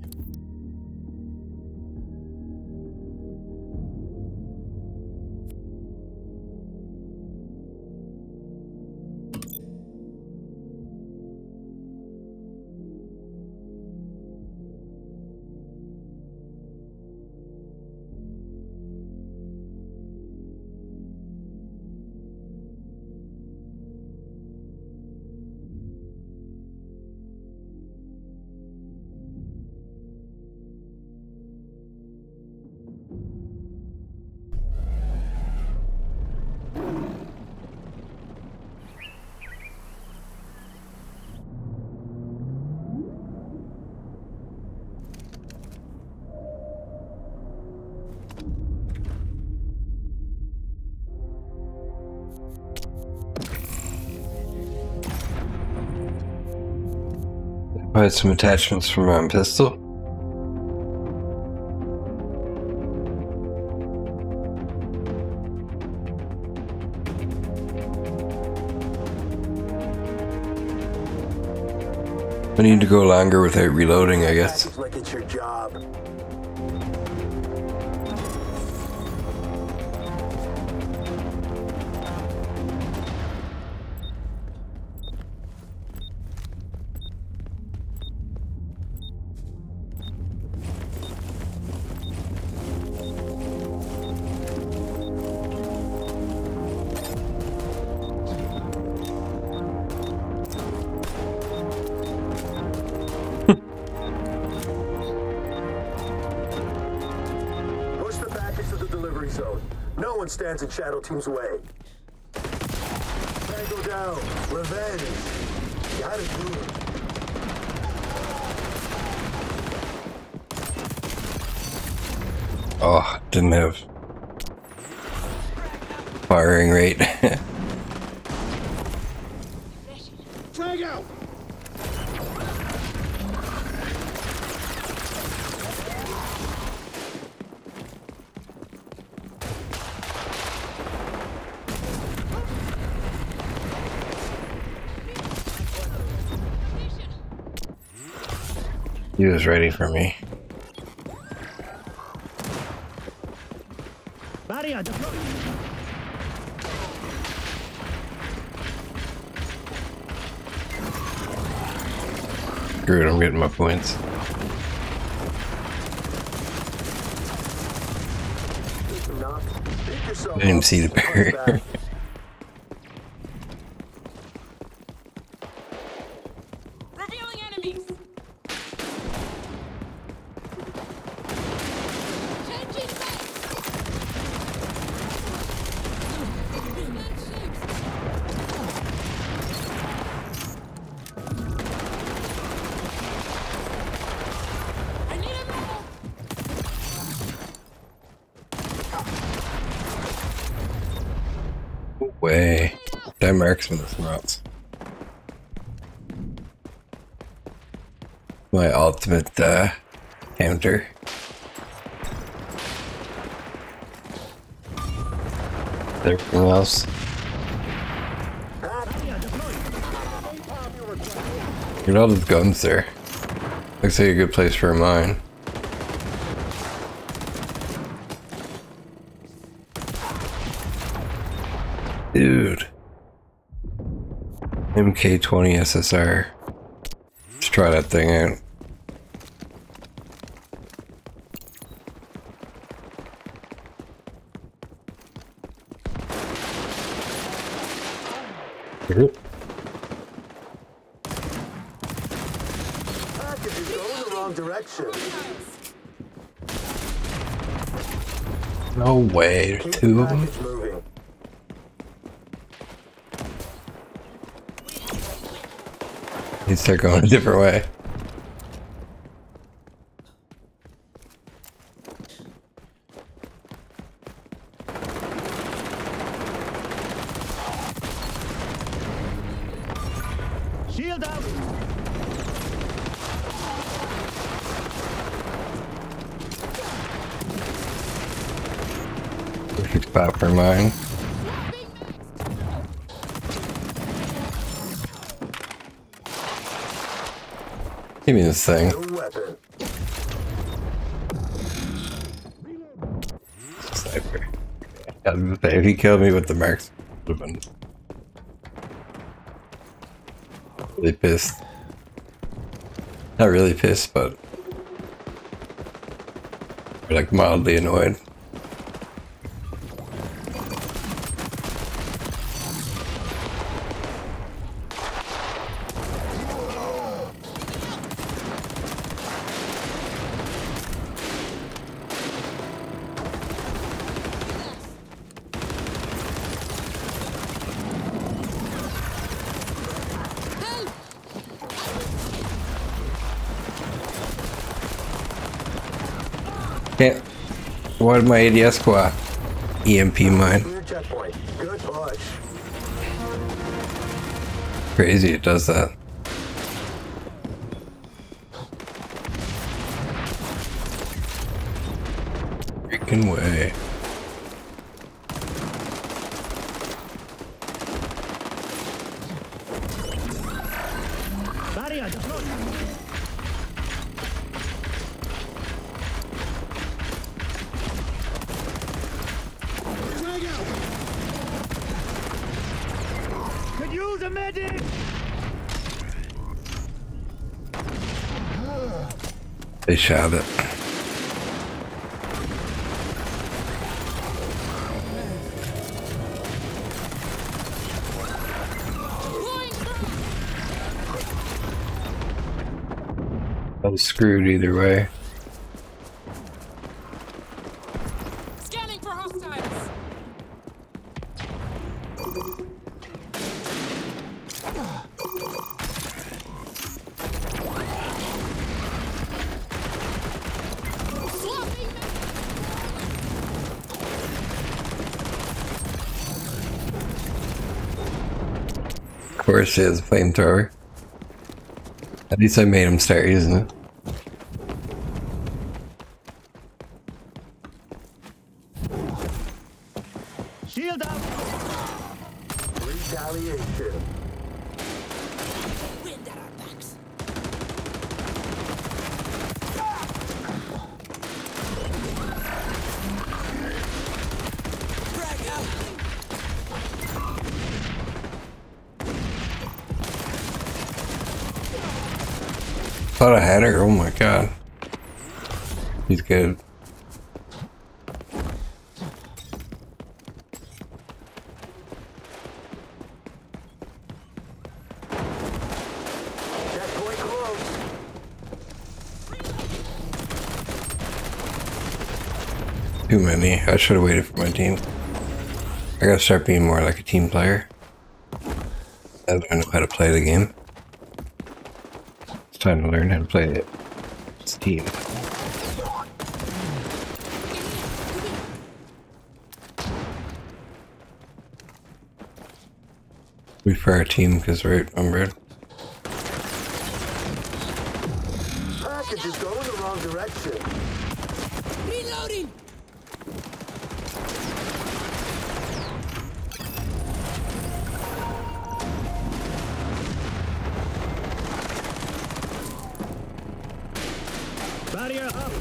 I had some attachments for my pistol. I need to go longer without reloading, I guess. It's like it's your job. No one stands in Shadow Team's way. Tango down. Revenge. Got it moving. Oh, didn't have firing rate. Frag out! He was ready for me. Barrier deployed. Screw it, I'm getting my points. I didn't even see the barrier. Revealing enemies. Changing back. I need a move. No way. That marksman is nuts. My ultimate counter. Everything else. Look at all the guns there. Looks like a good place for a mine. Dude. MK20 SSR. Let's try that thing out. Package is going the wrong direction. No way, Keep two the of them? package moving. They start going a different way. Shield out! Perfect spot for mine. Give me this thing. New weapon. Sniper. I was gonna say, if he killed me with the marks, would have been really pissed. Not really pissed, but like mildly annoyed. Can't. What did my ADS squad? EMP mine. Clear checkpoint. Good push. Crazy it does that. Freaking way. Barrier deployed! Drag out! Could use a medic! They shot it. I was screwed either way. Scanning for hostiles. Swapping. Of course, he has a flamethrower. At least I made him start using it. Shield out! Retaliation. Wind at our backs. Drag out. Thought I had her. Oh my god. He's good. Checkpoint close. Too many. I should have waited for my team. I gotta start being more like a team player. I don't know how to play the game. It's time to learn how to play it. It's a team. We for our team because we're outnumbered. Package is going the wrong direction. Reloading. Barrier up!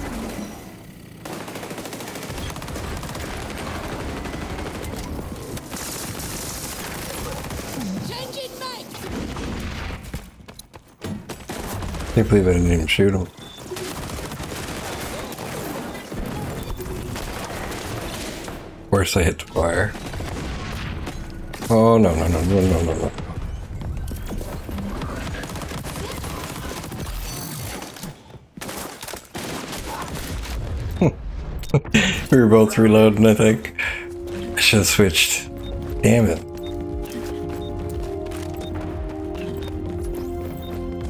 Changing mag. Can't believe I didn't even shoot him. Of course I hit the fire. Oh no no no no no no no. We were both reloading, I think. I should have switched. Damn it.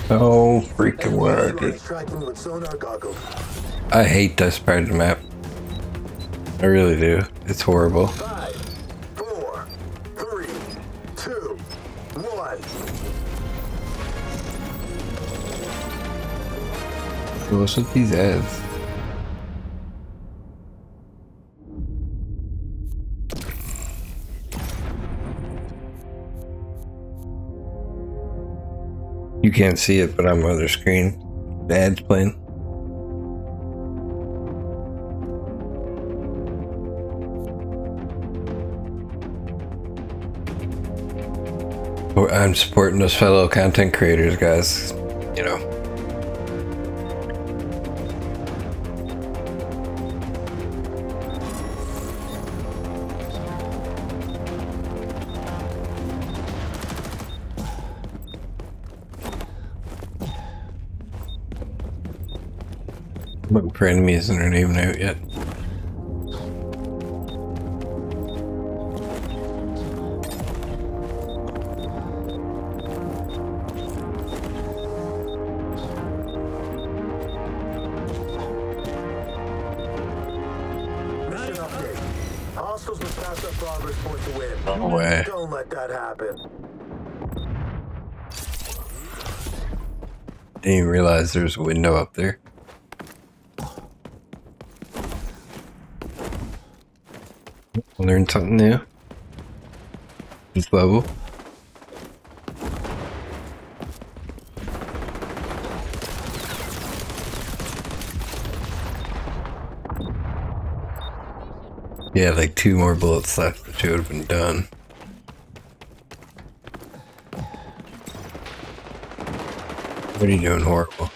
Oh, freaking word. Tracking with sonar goggles. I hate this part of the map. I really do. It's horrible. 5, 4, 3, 2, 1. What's with these ads? You can't see it, but I'm on the screen. The ad's playing. I'm supporting those fellow content creators, guys. You know. I'm looking for enemies that aren't even out yet. Mission update. Hostiles will pass our progress point to win. No way. Don't let that happen. Didn't even realize there's a window up there. Learn something new. This level. Yeah, like 2 more bullets left, which would have been done. What are you doing, horrible?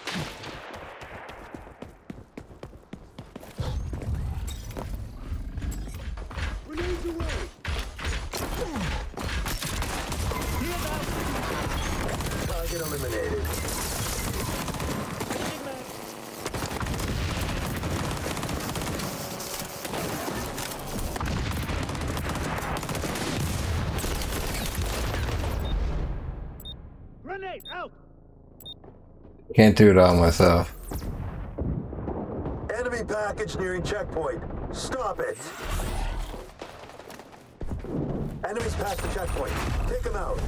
Target eliminated. Grenade out! Can't do it all myself. Enemy package nearing checkpoint. Stop it. Enemies past the checkpoint. Take them out.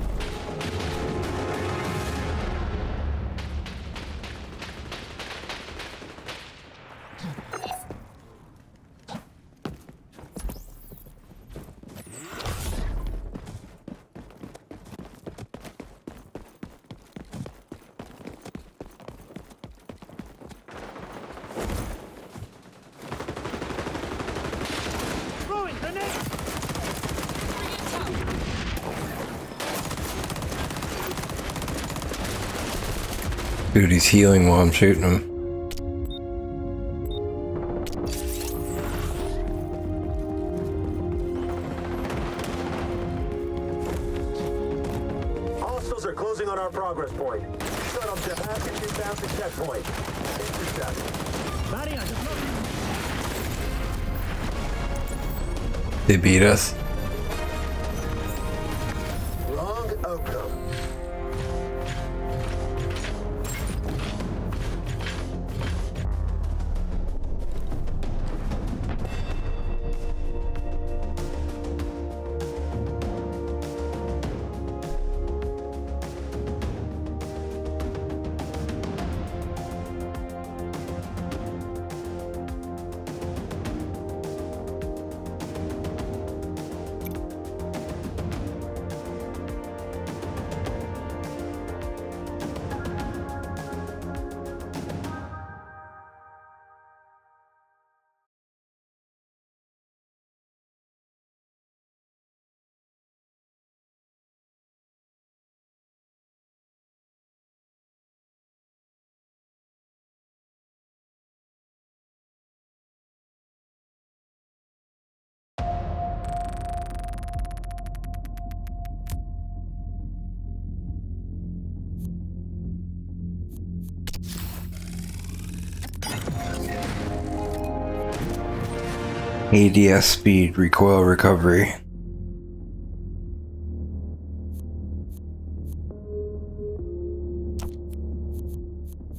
Throwing grenade! Dude, he's healing while I'm shooting him. Hostiles are closing on our progress point. Shut them to half and get down to checkpoint. Intercept. Barrier deployed. They beat us. Wrong outcome. ADS speed, recoil recovery.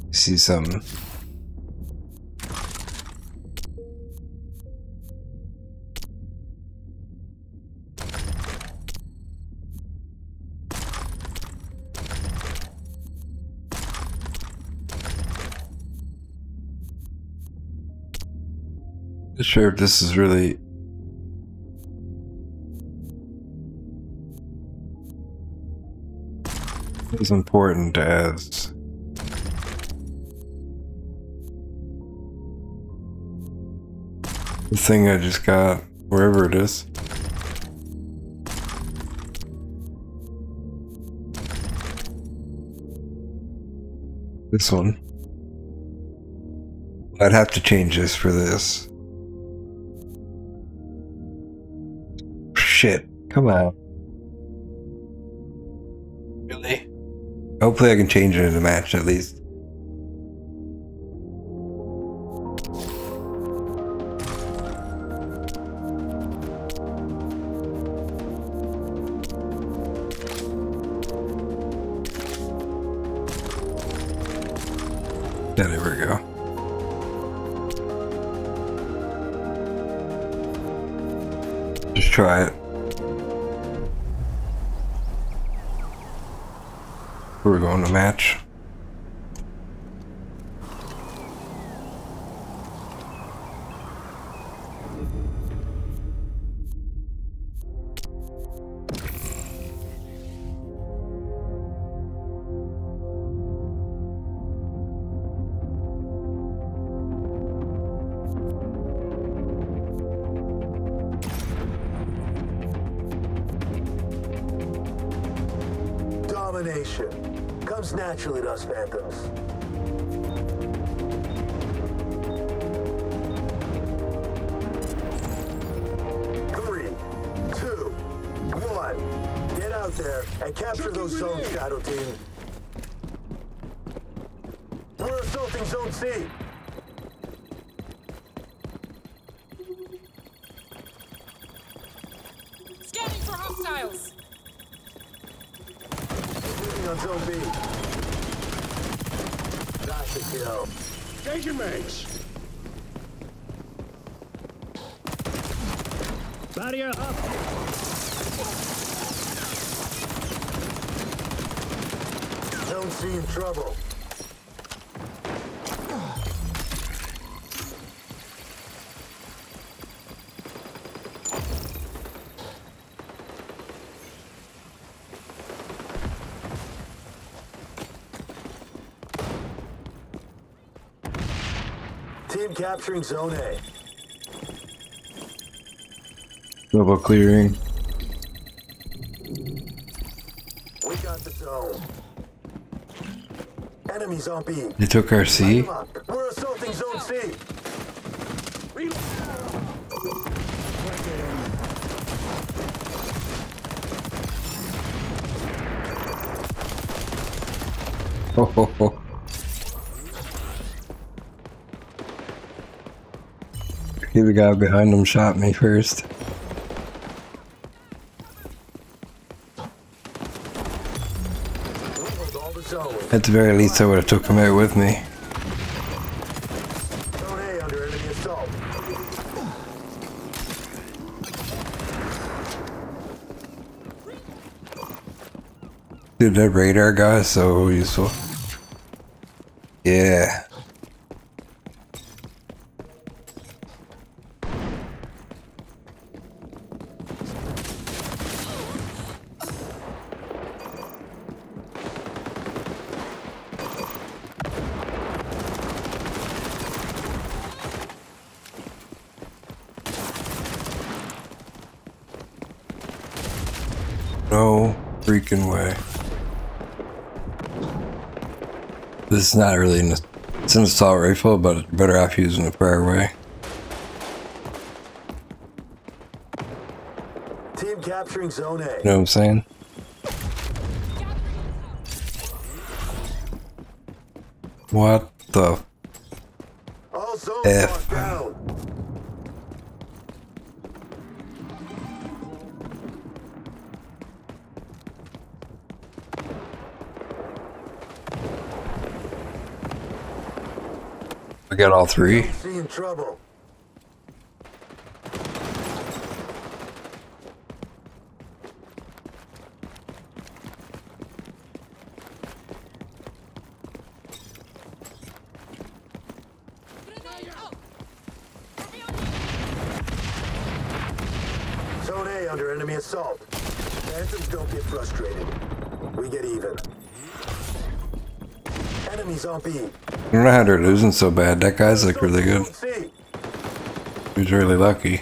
See some. Not sure if this is really as important as the thing I just got, wherever it is. This one. I'd have to change this for this. Shit, come on. Really? Hopefully I can change it in the match at least. Yeah, there we go. Just try it. We're going to match. Domination comes naturally to us Phantoms. Three, two, one. Get out there and capture those zones, Shadow Team. We're assaulting Zone C. Scanning for hostiles. Moving on Zone B. That's a kill. Change your mates. Barrier up. Zone C in trouble. Team capturing Zone A. Double clearing. We got the zone. Enemies on B. They took our C. We're assaulting Zone C. Ho ho ho. The guy behind him shot me first. At the very least, I would have took him out with me. Zone A under enemy assault. Dude, that radar guy is so useful. Yeah. No freaking way. This is not really it's an assault rifle, but it's better off using the prior way. Team capturing Zone A. You know what I'm saying? What the All zones F? locked down. We got all three. Seeing trouble. Grenade out! Zone A under enemy assault. Phantoms don't get frustrated. We get even. Enemies on B. I don't know how they're losing so bad. That guy's like really good. C. He's really lucky.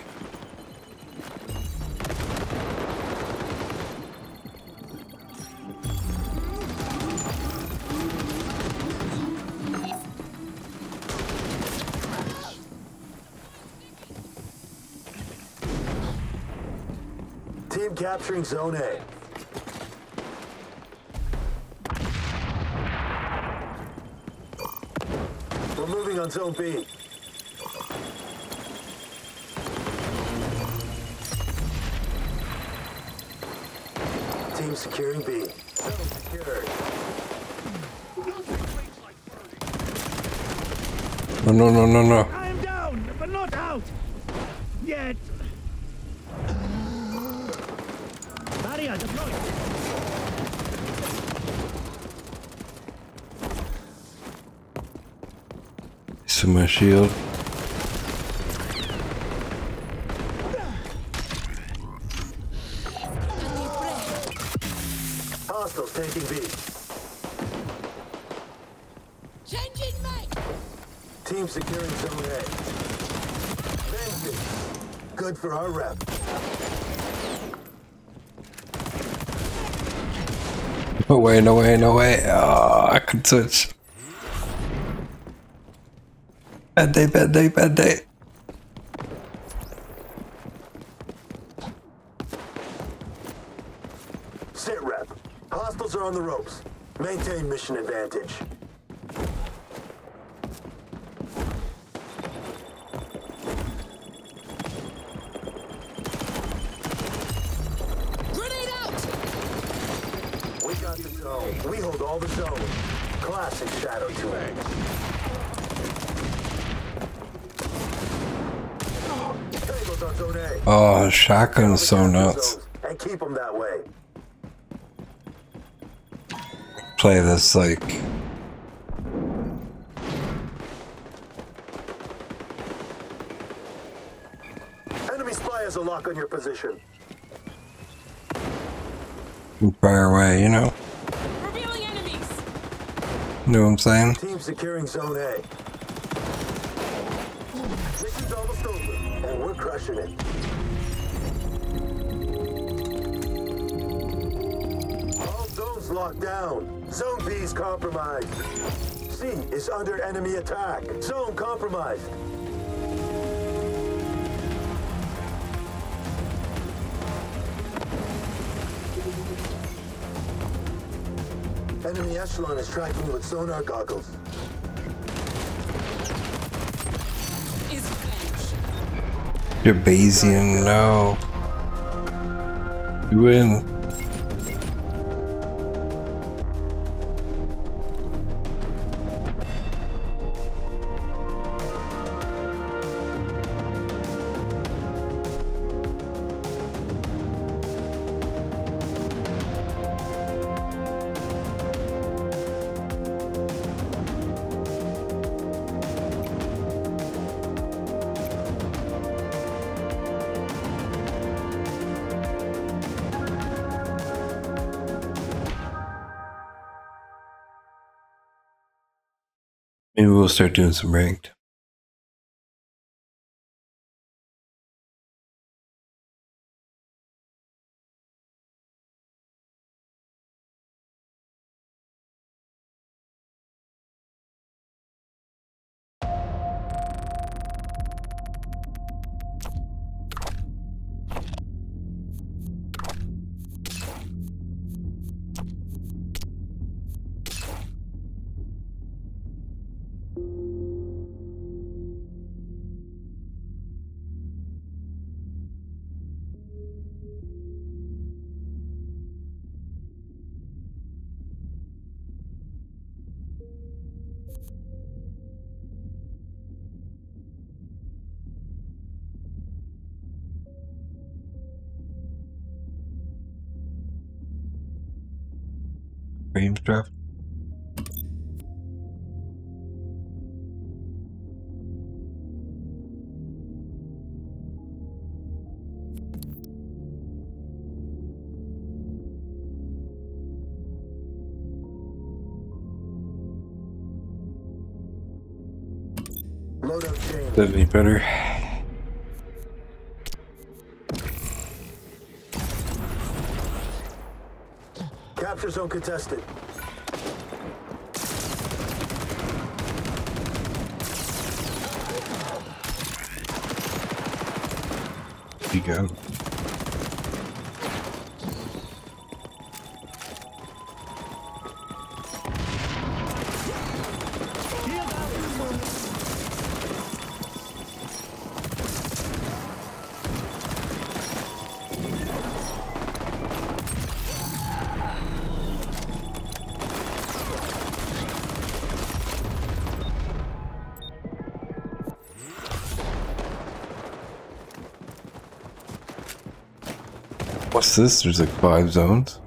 Team capturing Zone A. We're moving on Zone B. Team securing B. Zone secured. No, no, no, no, no. I am down, but not out. Yet. Barrier deployed. So my shield. Hostiles taking B. Changing mag! Team securing Zone A. Vengeance. Good for our rep. No way, no way, no way. Oh, I could switch. Bad day, bad day, bad day. Sit rep. Hostiles are on the ropes. Maintain mission advantage. Grenade out! We got the zone. We hold all the zone. Classic Shadow 2A. Tables on Zone A. Oh, shotgun's so nuts. And keep them that way. Play this like Enemy spy has a lock on your position. far away, you know? Revealing enemies! Know what I'm saying? Team securing Zone A. Mission's almost over, and we're crushing it. All zones locked down. Zone B is compromised. C is under enemy attack. Zone compromised. Enemy echelon is tracking with sonar goggles. Is revenge. You're Bayesian, no. You win. Maybe we'll start doing some ranked. frames drop. Loadout change. Is that any better? Capture zone contested. You go. What's this? There's like 5 zones.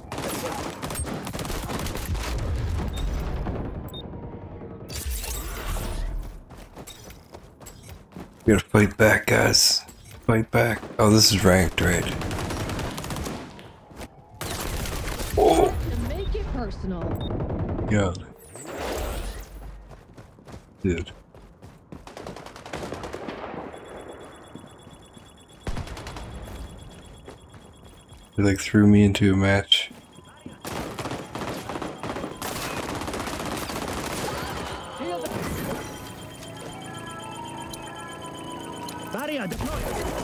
We gotta fight back, guys. Fight back. Oh, this is ranked, right? Oh, To make it personal. yeah. Dude. They like threw me into a match. Barrier deployed.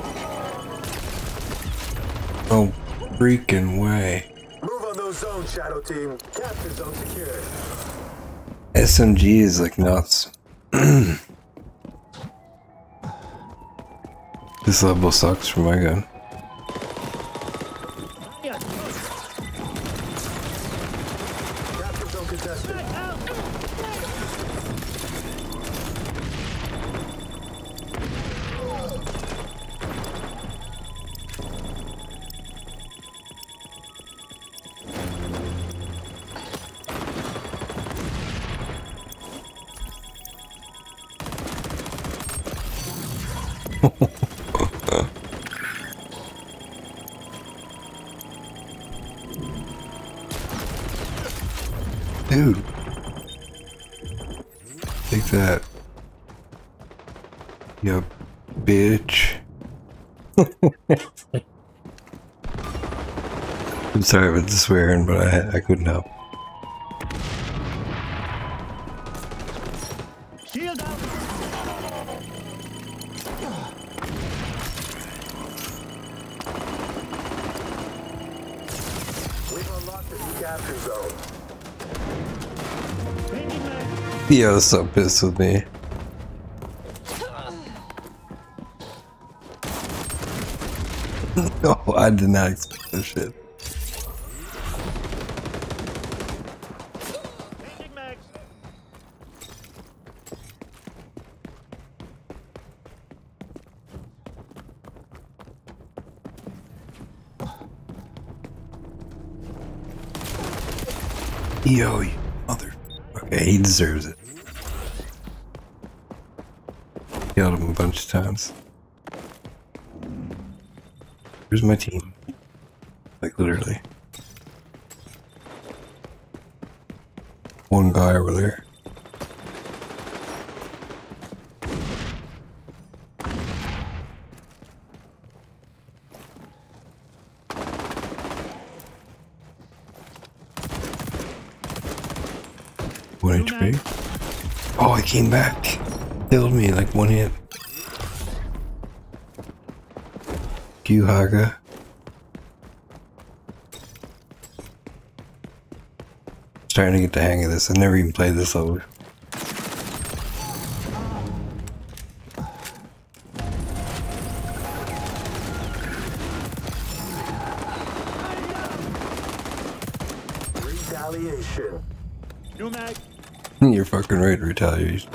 Oh, freaking way. Move on those zones, Shadow Team. Capture zone secured. SMG is like nuts. This level sucks for my gun. Barrier deployed. Capture zone contested. Dude. Take that. You bitch. I'm sorry about the swearing, but I couldn't help. Shield out. We've unlocked the new capture zone. Changing mag. Yo, so pissed with me. No, I did not expect this shit. Changing mags. Yo, you mother. Okay, he deserves it. Killed him a bunch of times. Where's my team? Like, literally. One guy over there. One HP. Oh, I came back. Killed me like one hit. Q Haga. Starting to get the hang of this. I've never even played this level. Retaliation. New mag. You're fucking right to retaliate.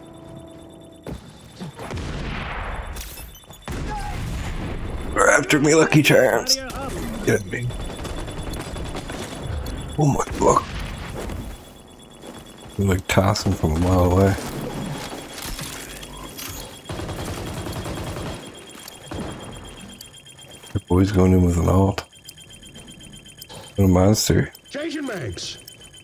They're after me, Lucky Charms. Barrier up. Get me. Oh my fuck. Like toss him from a mile away. The boy's going in with an alt. What a monster. Changing mags.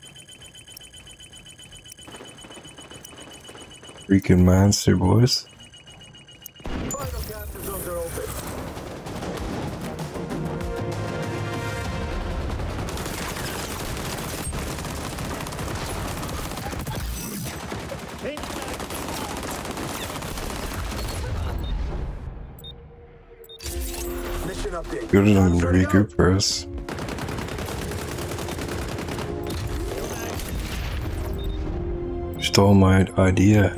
Freaking monster, boys. Final capture zones are open. Mission update. Good of them to regroup for us. Stole my idea.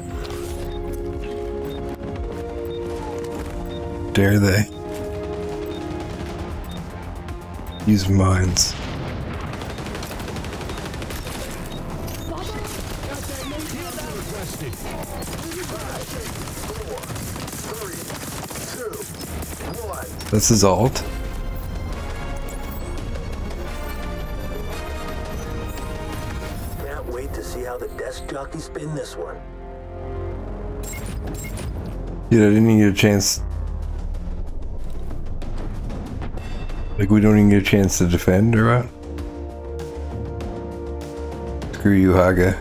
Dare they? Use mines. Requested. 4, 3, 2, 1. That's his alt. Can't wait to see how the desk jockeys spin this one. Dude, I didn't even get a chance. Like, we don't even get a chance to defend or what? Screw you, Haga.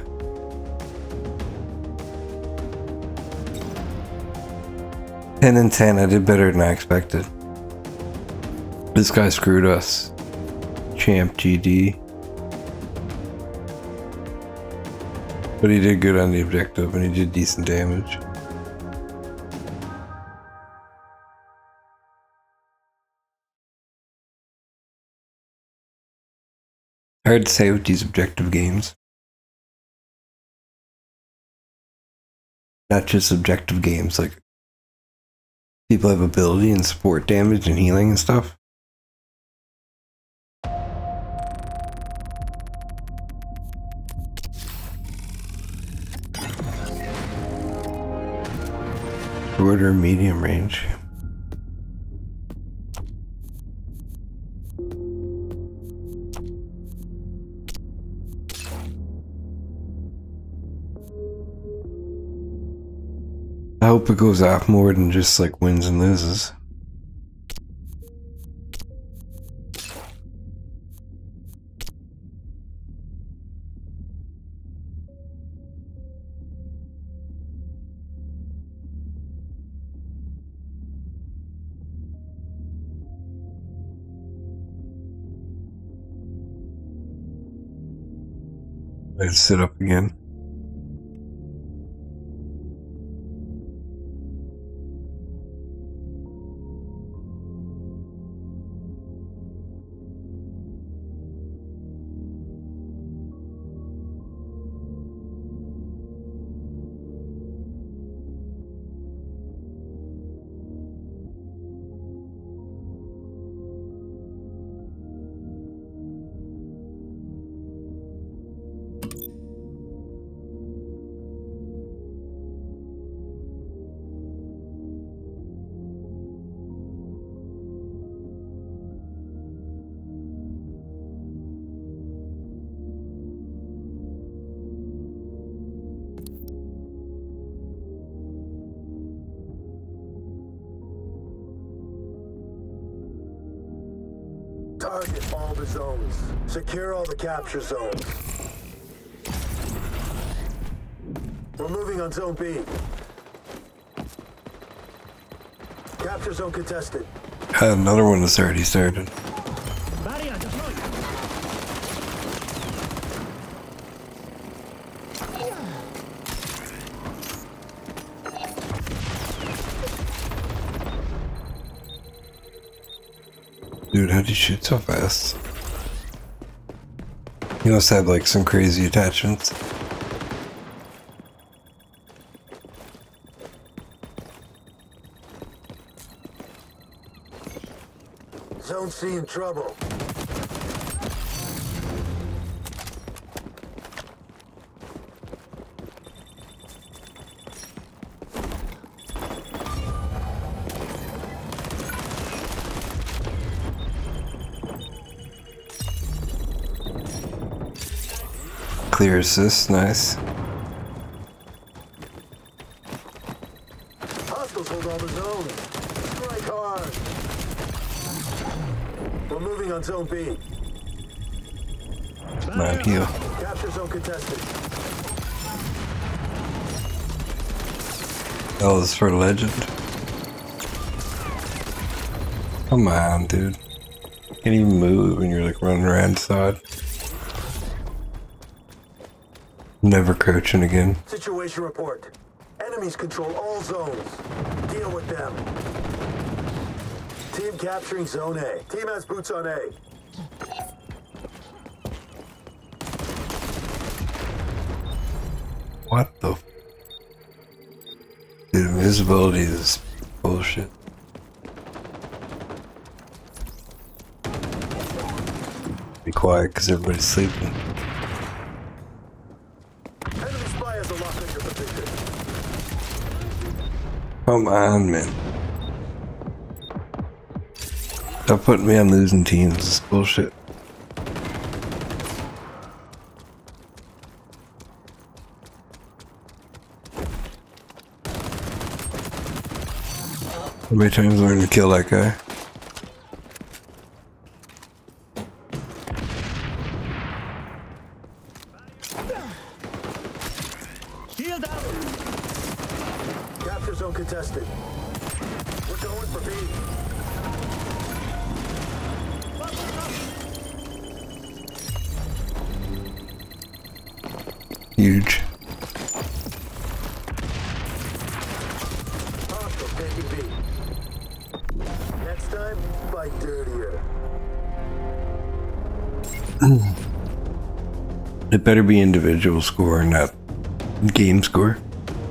Ten and 10, I did better than I expected. This guy screwed us. Champ GD. But he did good on the objective and he did decent damage. Hard to say with these objective games. Not just objective games, like people have ability and support damage and healing and stuff. Short or medium range. I hope it goes off more than just like wins and loses. Let's sit up again. Target all the zones. Secure all the capture zones. We're moving on Zone B. Capture zone contested. Another one that's already started. Barrier deployed. Dude, how'd you shoot so fast? You must have like some crazy attachments. Zone C in trouble. Clear assist, nice. Zone B. Man, heal. Capture zone contested. L is for legend. Come on, dude. Can't even move when you're like running around side. Never crouching again. Situation report. Enemies control all zones. Deal with them. Team capturing Zone A. Team has boots on A. What the? Dude, invisibility is bullshit. Be quiet, because everybody's sleeping. Enemy spy has a lock on your position. Come on, man. Stop putting me on losing teams. This is bullshit. How many times am I going to kill that guy? Shield out! Capture zone contested. We're going for B. Huge. Hostile taking B. Next time, fight dirtier. It better be individual score, not game score.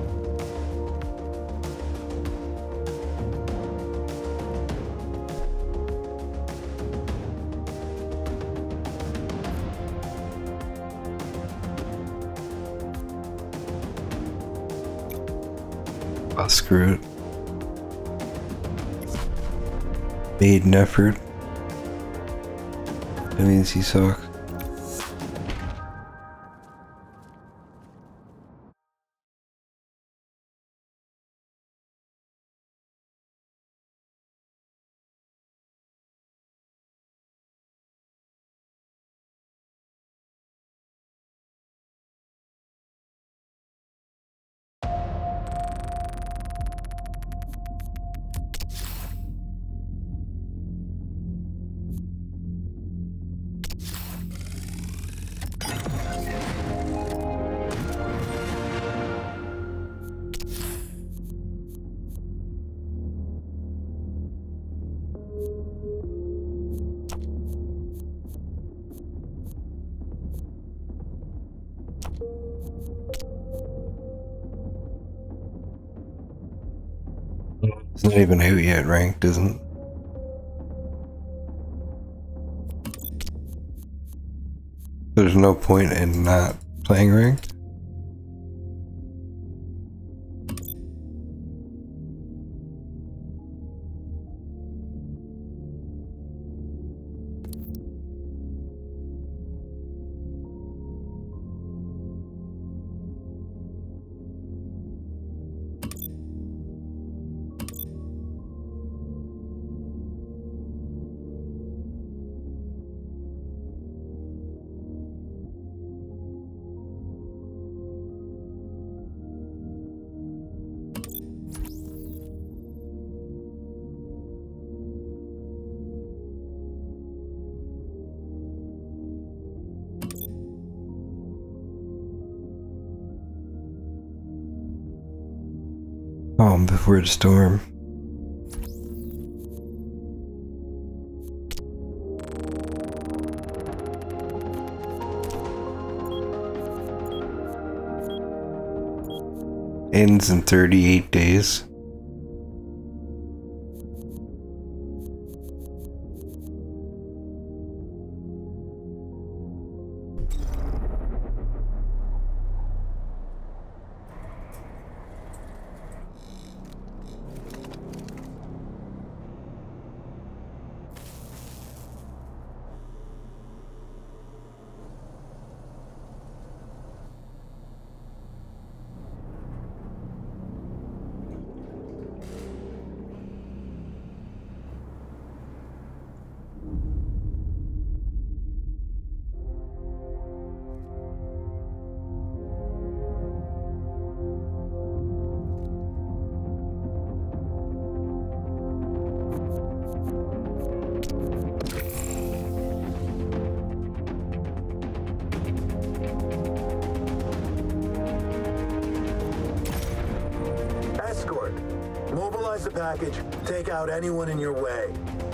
Oh, screw it. Made an effort. That means he sucks. It's not even out yet, ranked, isn't? There's no point in not playing ranked. Before the storm. Ends in 38 days. Neutralize the package. Take out anyone in your way.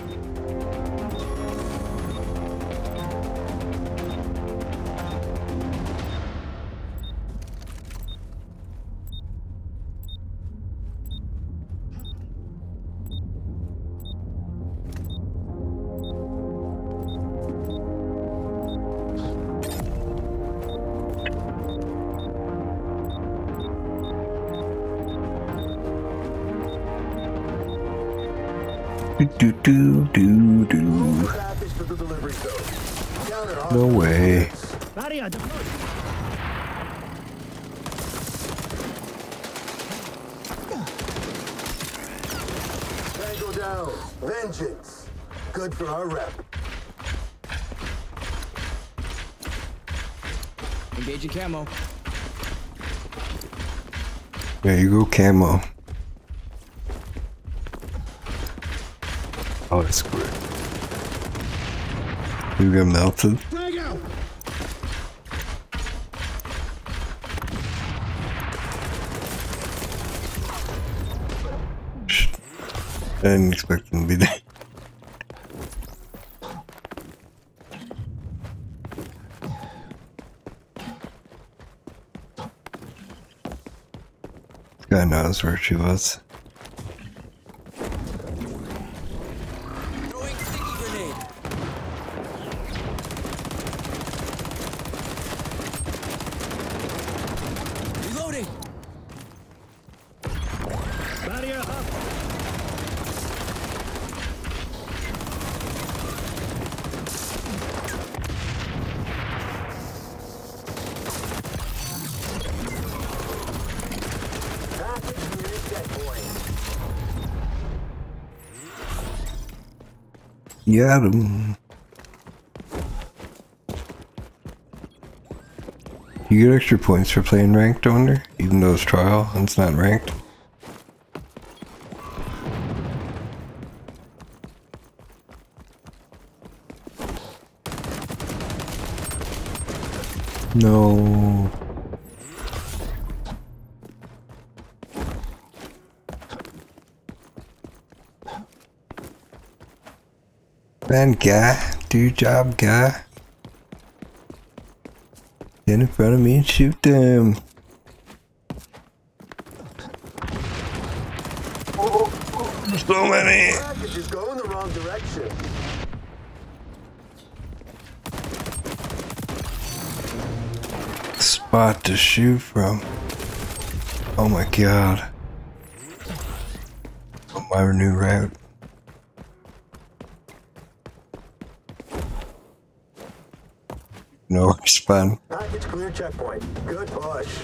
Do. Package to the delivery zone. Counter No way. Barrier deployed. Tango down. Vengeance. Good for our rep. Engaging camo. There you go, camo. Oh, that's good. You got melted. Frag out. I didn't expect them to be there. This guy knows where she was. Throwing sticky grenade. Reloading. Barrier up. Package near checkpoint. You got him. You get extra points for playing ranked, I wonder? Even though it's trial and it's not ranked. No. Man, guy, do your job, guy. Get in front of me and shoot them. So many. Package is going the wrong direction. Spot to shoot from. Oh my god. On my new route. No respawn. Package clear checkpoint. Good push.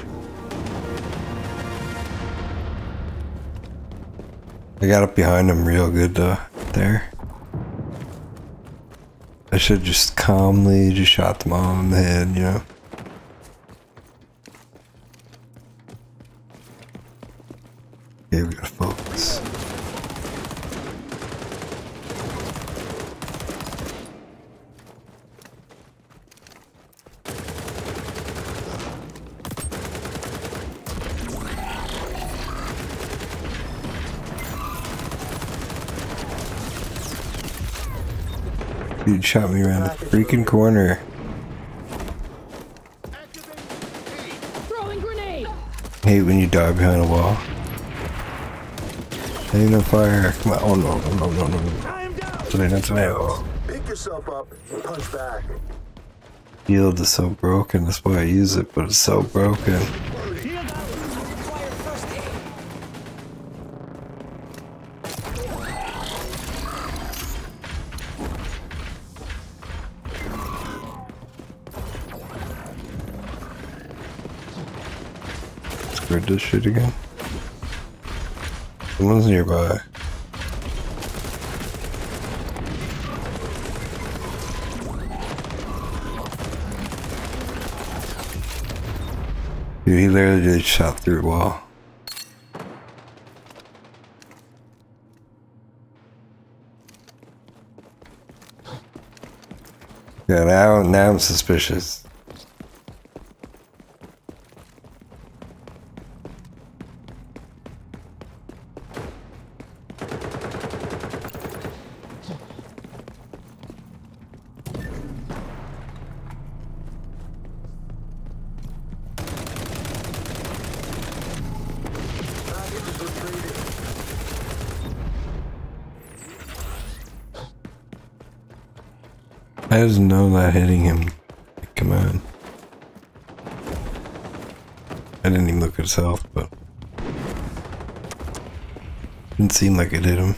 I got up behind him real good there. I should just calmly just shot them all in the head, you know. Okay, we gotta focus. Dude shot me around the freaking corner. Throwing grenade. Hate when you die behind a wall. Ain't no fire. Come on. Oh no, no, no, no, no. I am down. Today, not today. Oh. Pick yourself up and punch back. Shield is so broken. That's why I use it, but it's so broken. Require first aid. Squared this shit again. Someone's nearby. Dude, he literally just shot through a wall. Yeah, now I'm suspicious. does know that hitting him? Come on. I didn't even look at his health, but didn't seem like it hit him.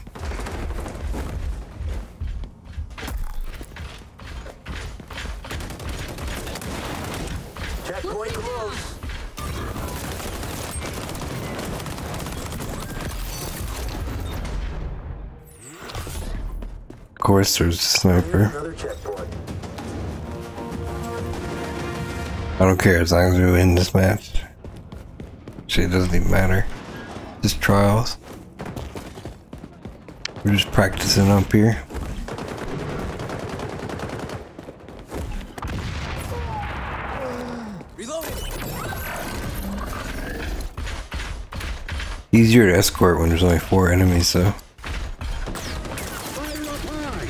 Checkpoint close. Of course, there's a sniper. Another checkpoint. I don't care as long as we win this match. Shit, it doesn't even matter. Just trials. We're just practicing up here. Reloading. Easier to escort when there's only 4 enemies, so. Fire up high.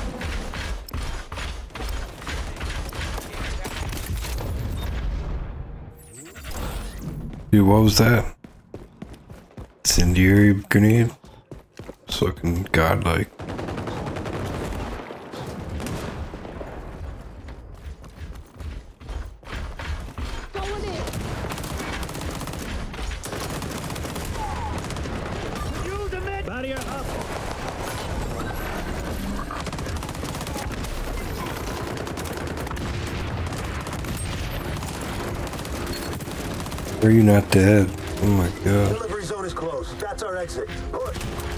Dude, what was that? Incendiary grenade? It's fucking godlike. Going in. Use the med barrier up. Are you not dead? Oh my god. Delivery zone is closed. That's our exit. Push.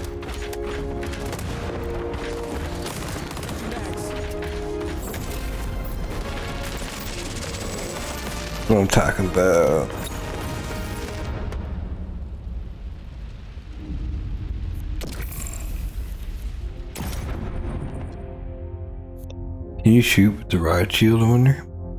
That's what I'm talking about. Can you shoot with the riot shield, I wonder?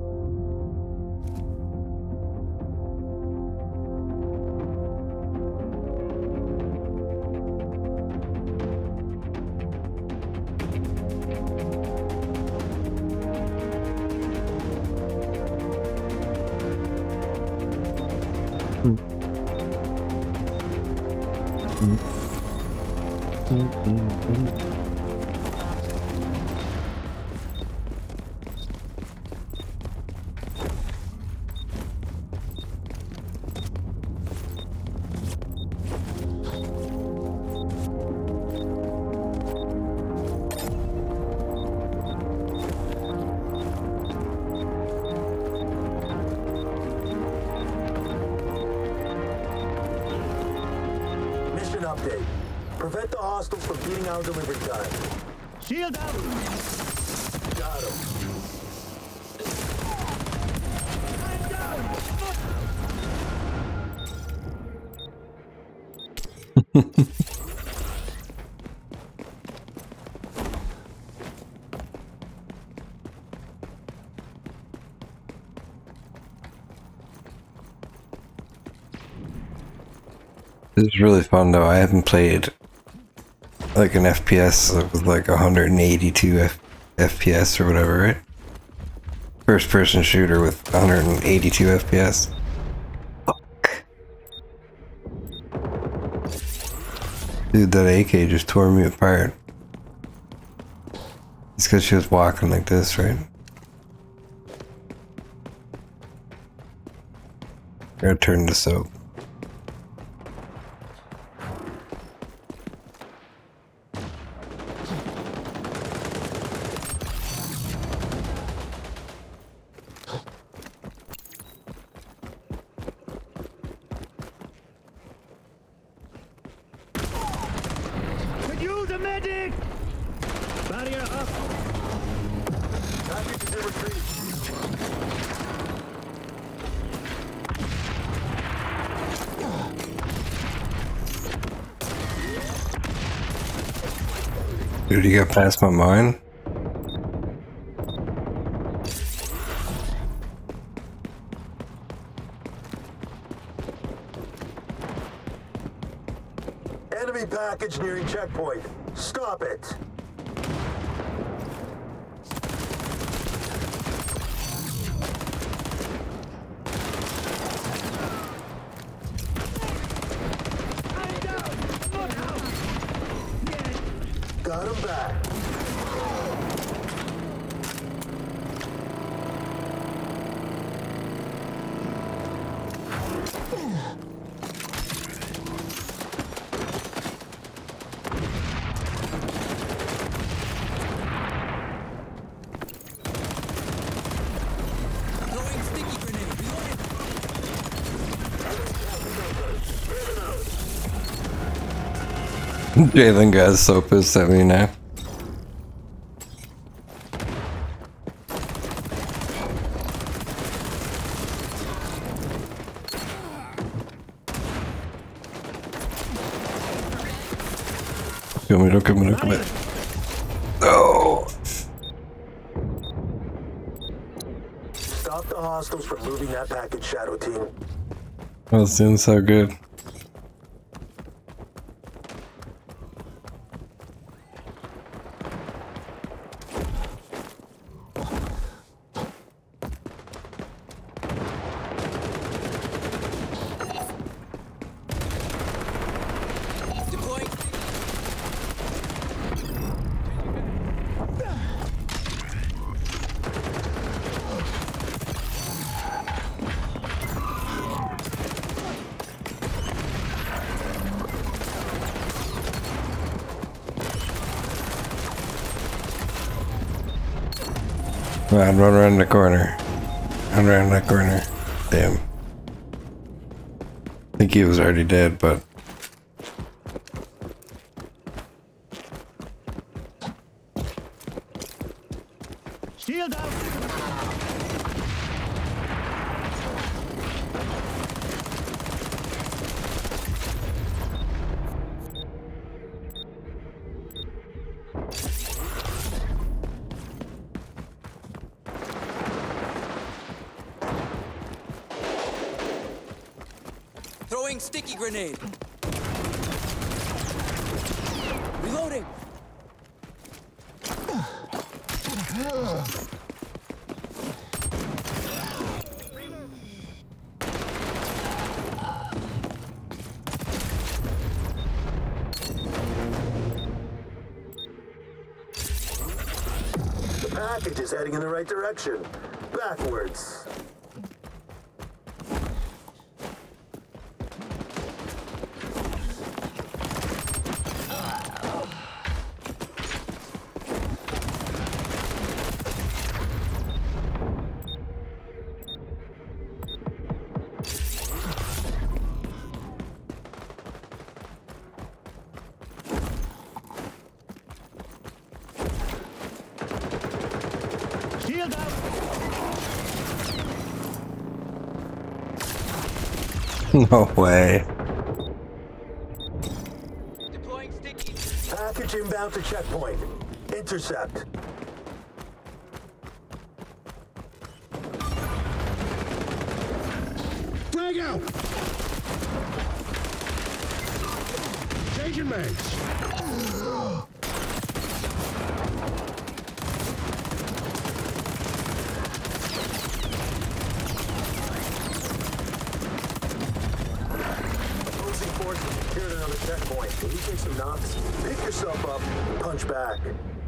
Mission update. Prevent the hostiles from beating our delivery time. Shield out. Got him. I'm down. This is really fun though. I haven't played like an FPS with like 182 FPS or whatever, right? First person shooter with 182 FPS. Fuck. Dude, that AK just tore me apart. It's because she was walking like this, right? Gotta turn this out. Could use a medic. Barrier up. Happy to retreat. Dude, you got past my mind? Enemy package nearing checkpoint. Stop it. I'm down. Look out. Got him back. Throwing sticky grenade. Reloading. Jalen guy's so pissed at me now. Kill me, don't kill me, don't kill me. Oh! Stop the hostiles from moving that package, Shadow Team. I was doing so good. Deploying. Run around the corner. Run around that corner. Damn. I think he was already dead, but... Shield out! Throwing sticky grenade. Reloading. The package is heading in the right direction. Backwards. Shield out! No way. Deploying sticky. Package inbound to checkpoint. Intercept. Frag out! Changing mags. Opposing forces secured another checkpoint. When you take some knocks, pick yourself up, punch back.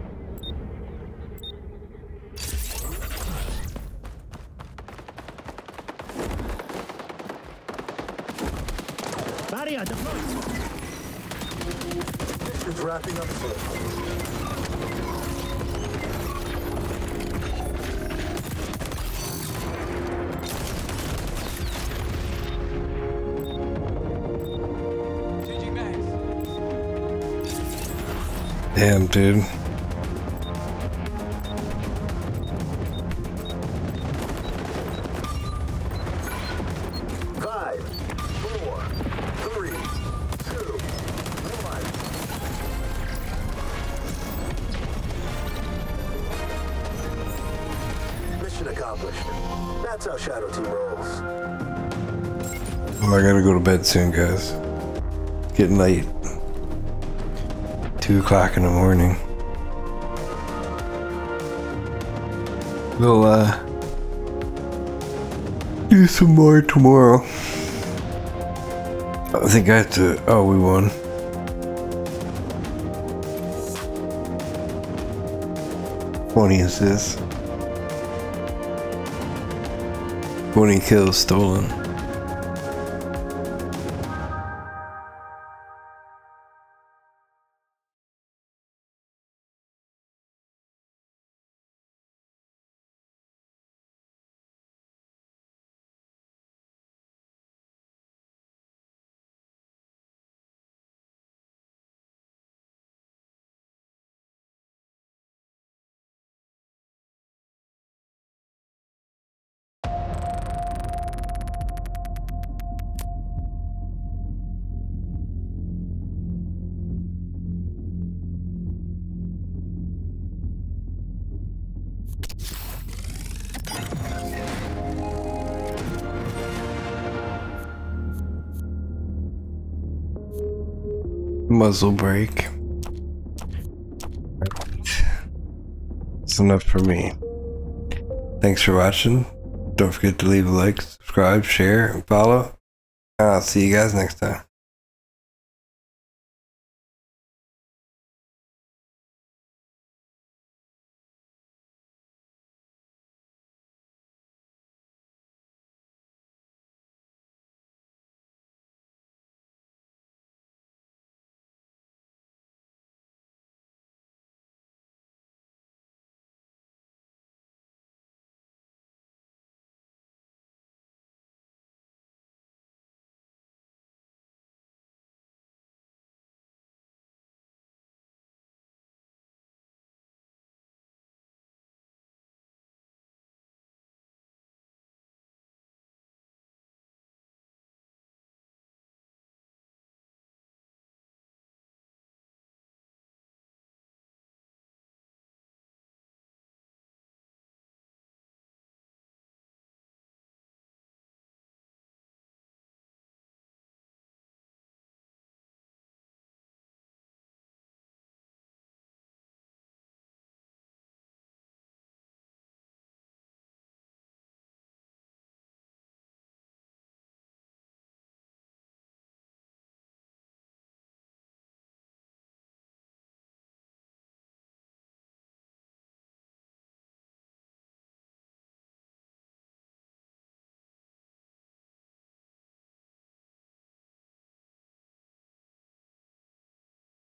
Barrier deployed. Mission's wrapping up soon. Changing mags. Damn, dude. Five, 4, 3, 2, 1. Mission accomplished. That's how Shadow Team rolls. Well, I gotta go to bed soon, guys. Getting late. 2 o'clock in the morning. We'll, do some more tomorrow. I think I have to... Oh, we won. Twenty assists. 20 kills stolen. muzzle brake. That's enough for me. Thanks for watching. Don't forget to leave a like, subscribe, share, and follow. I'll see you guys next time.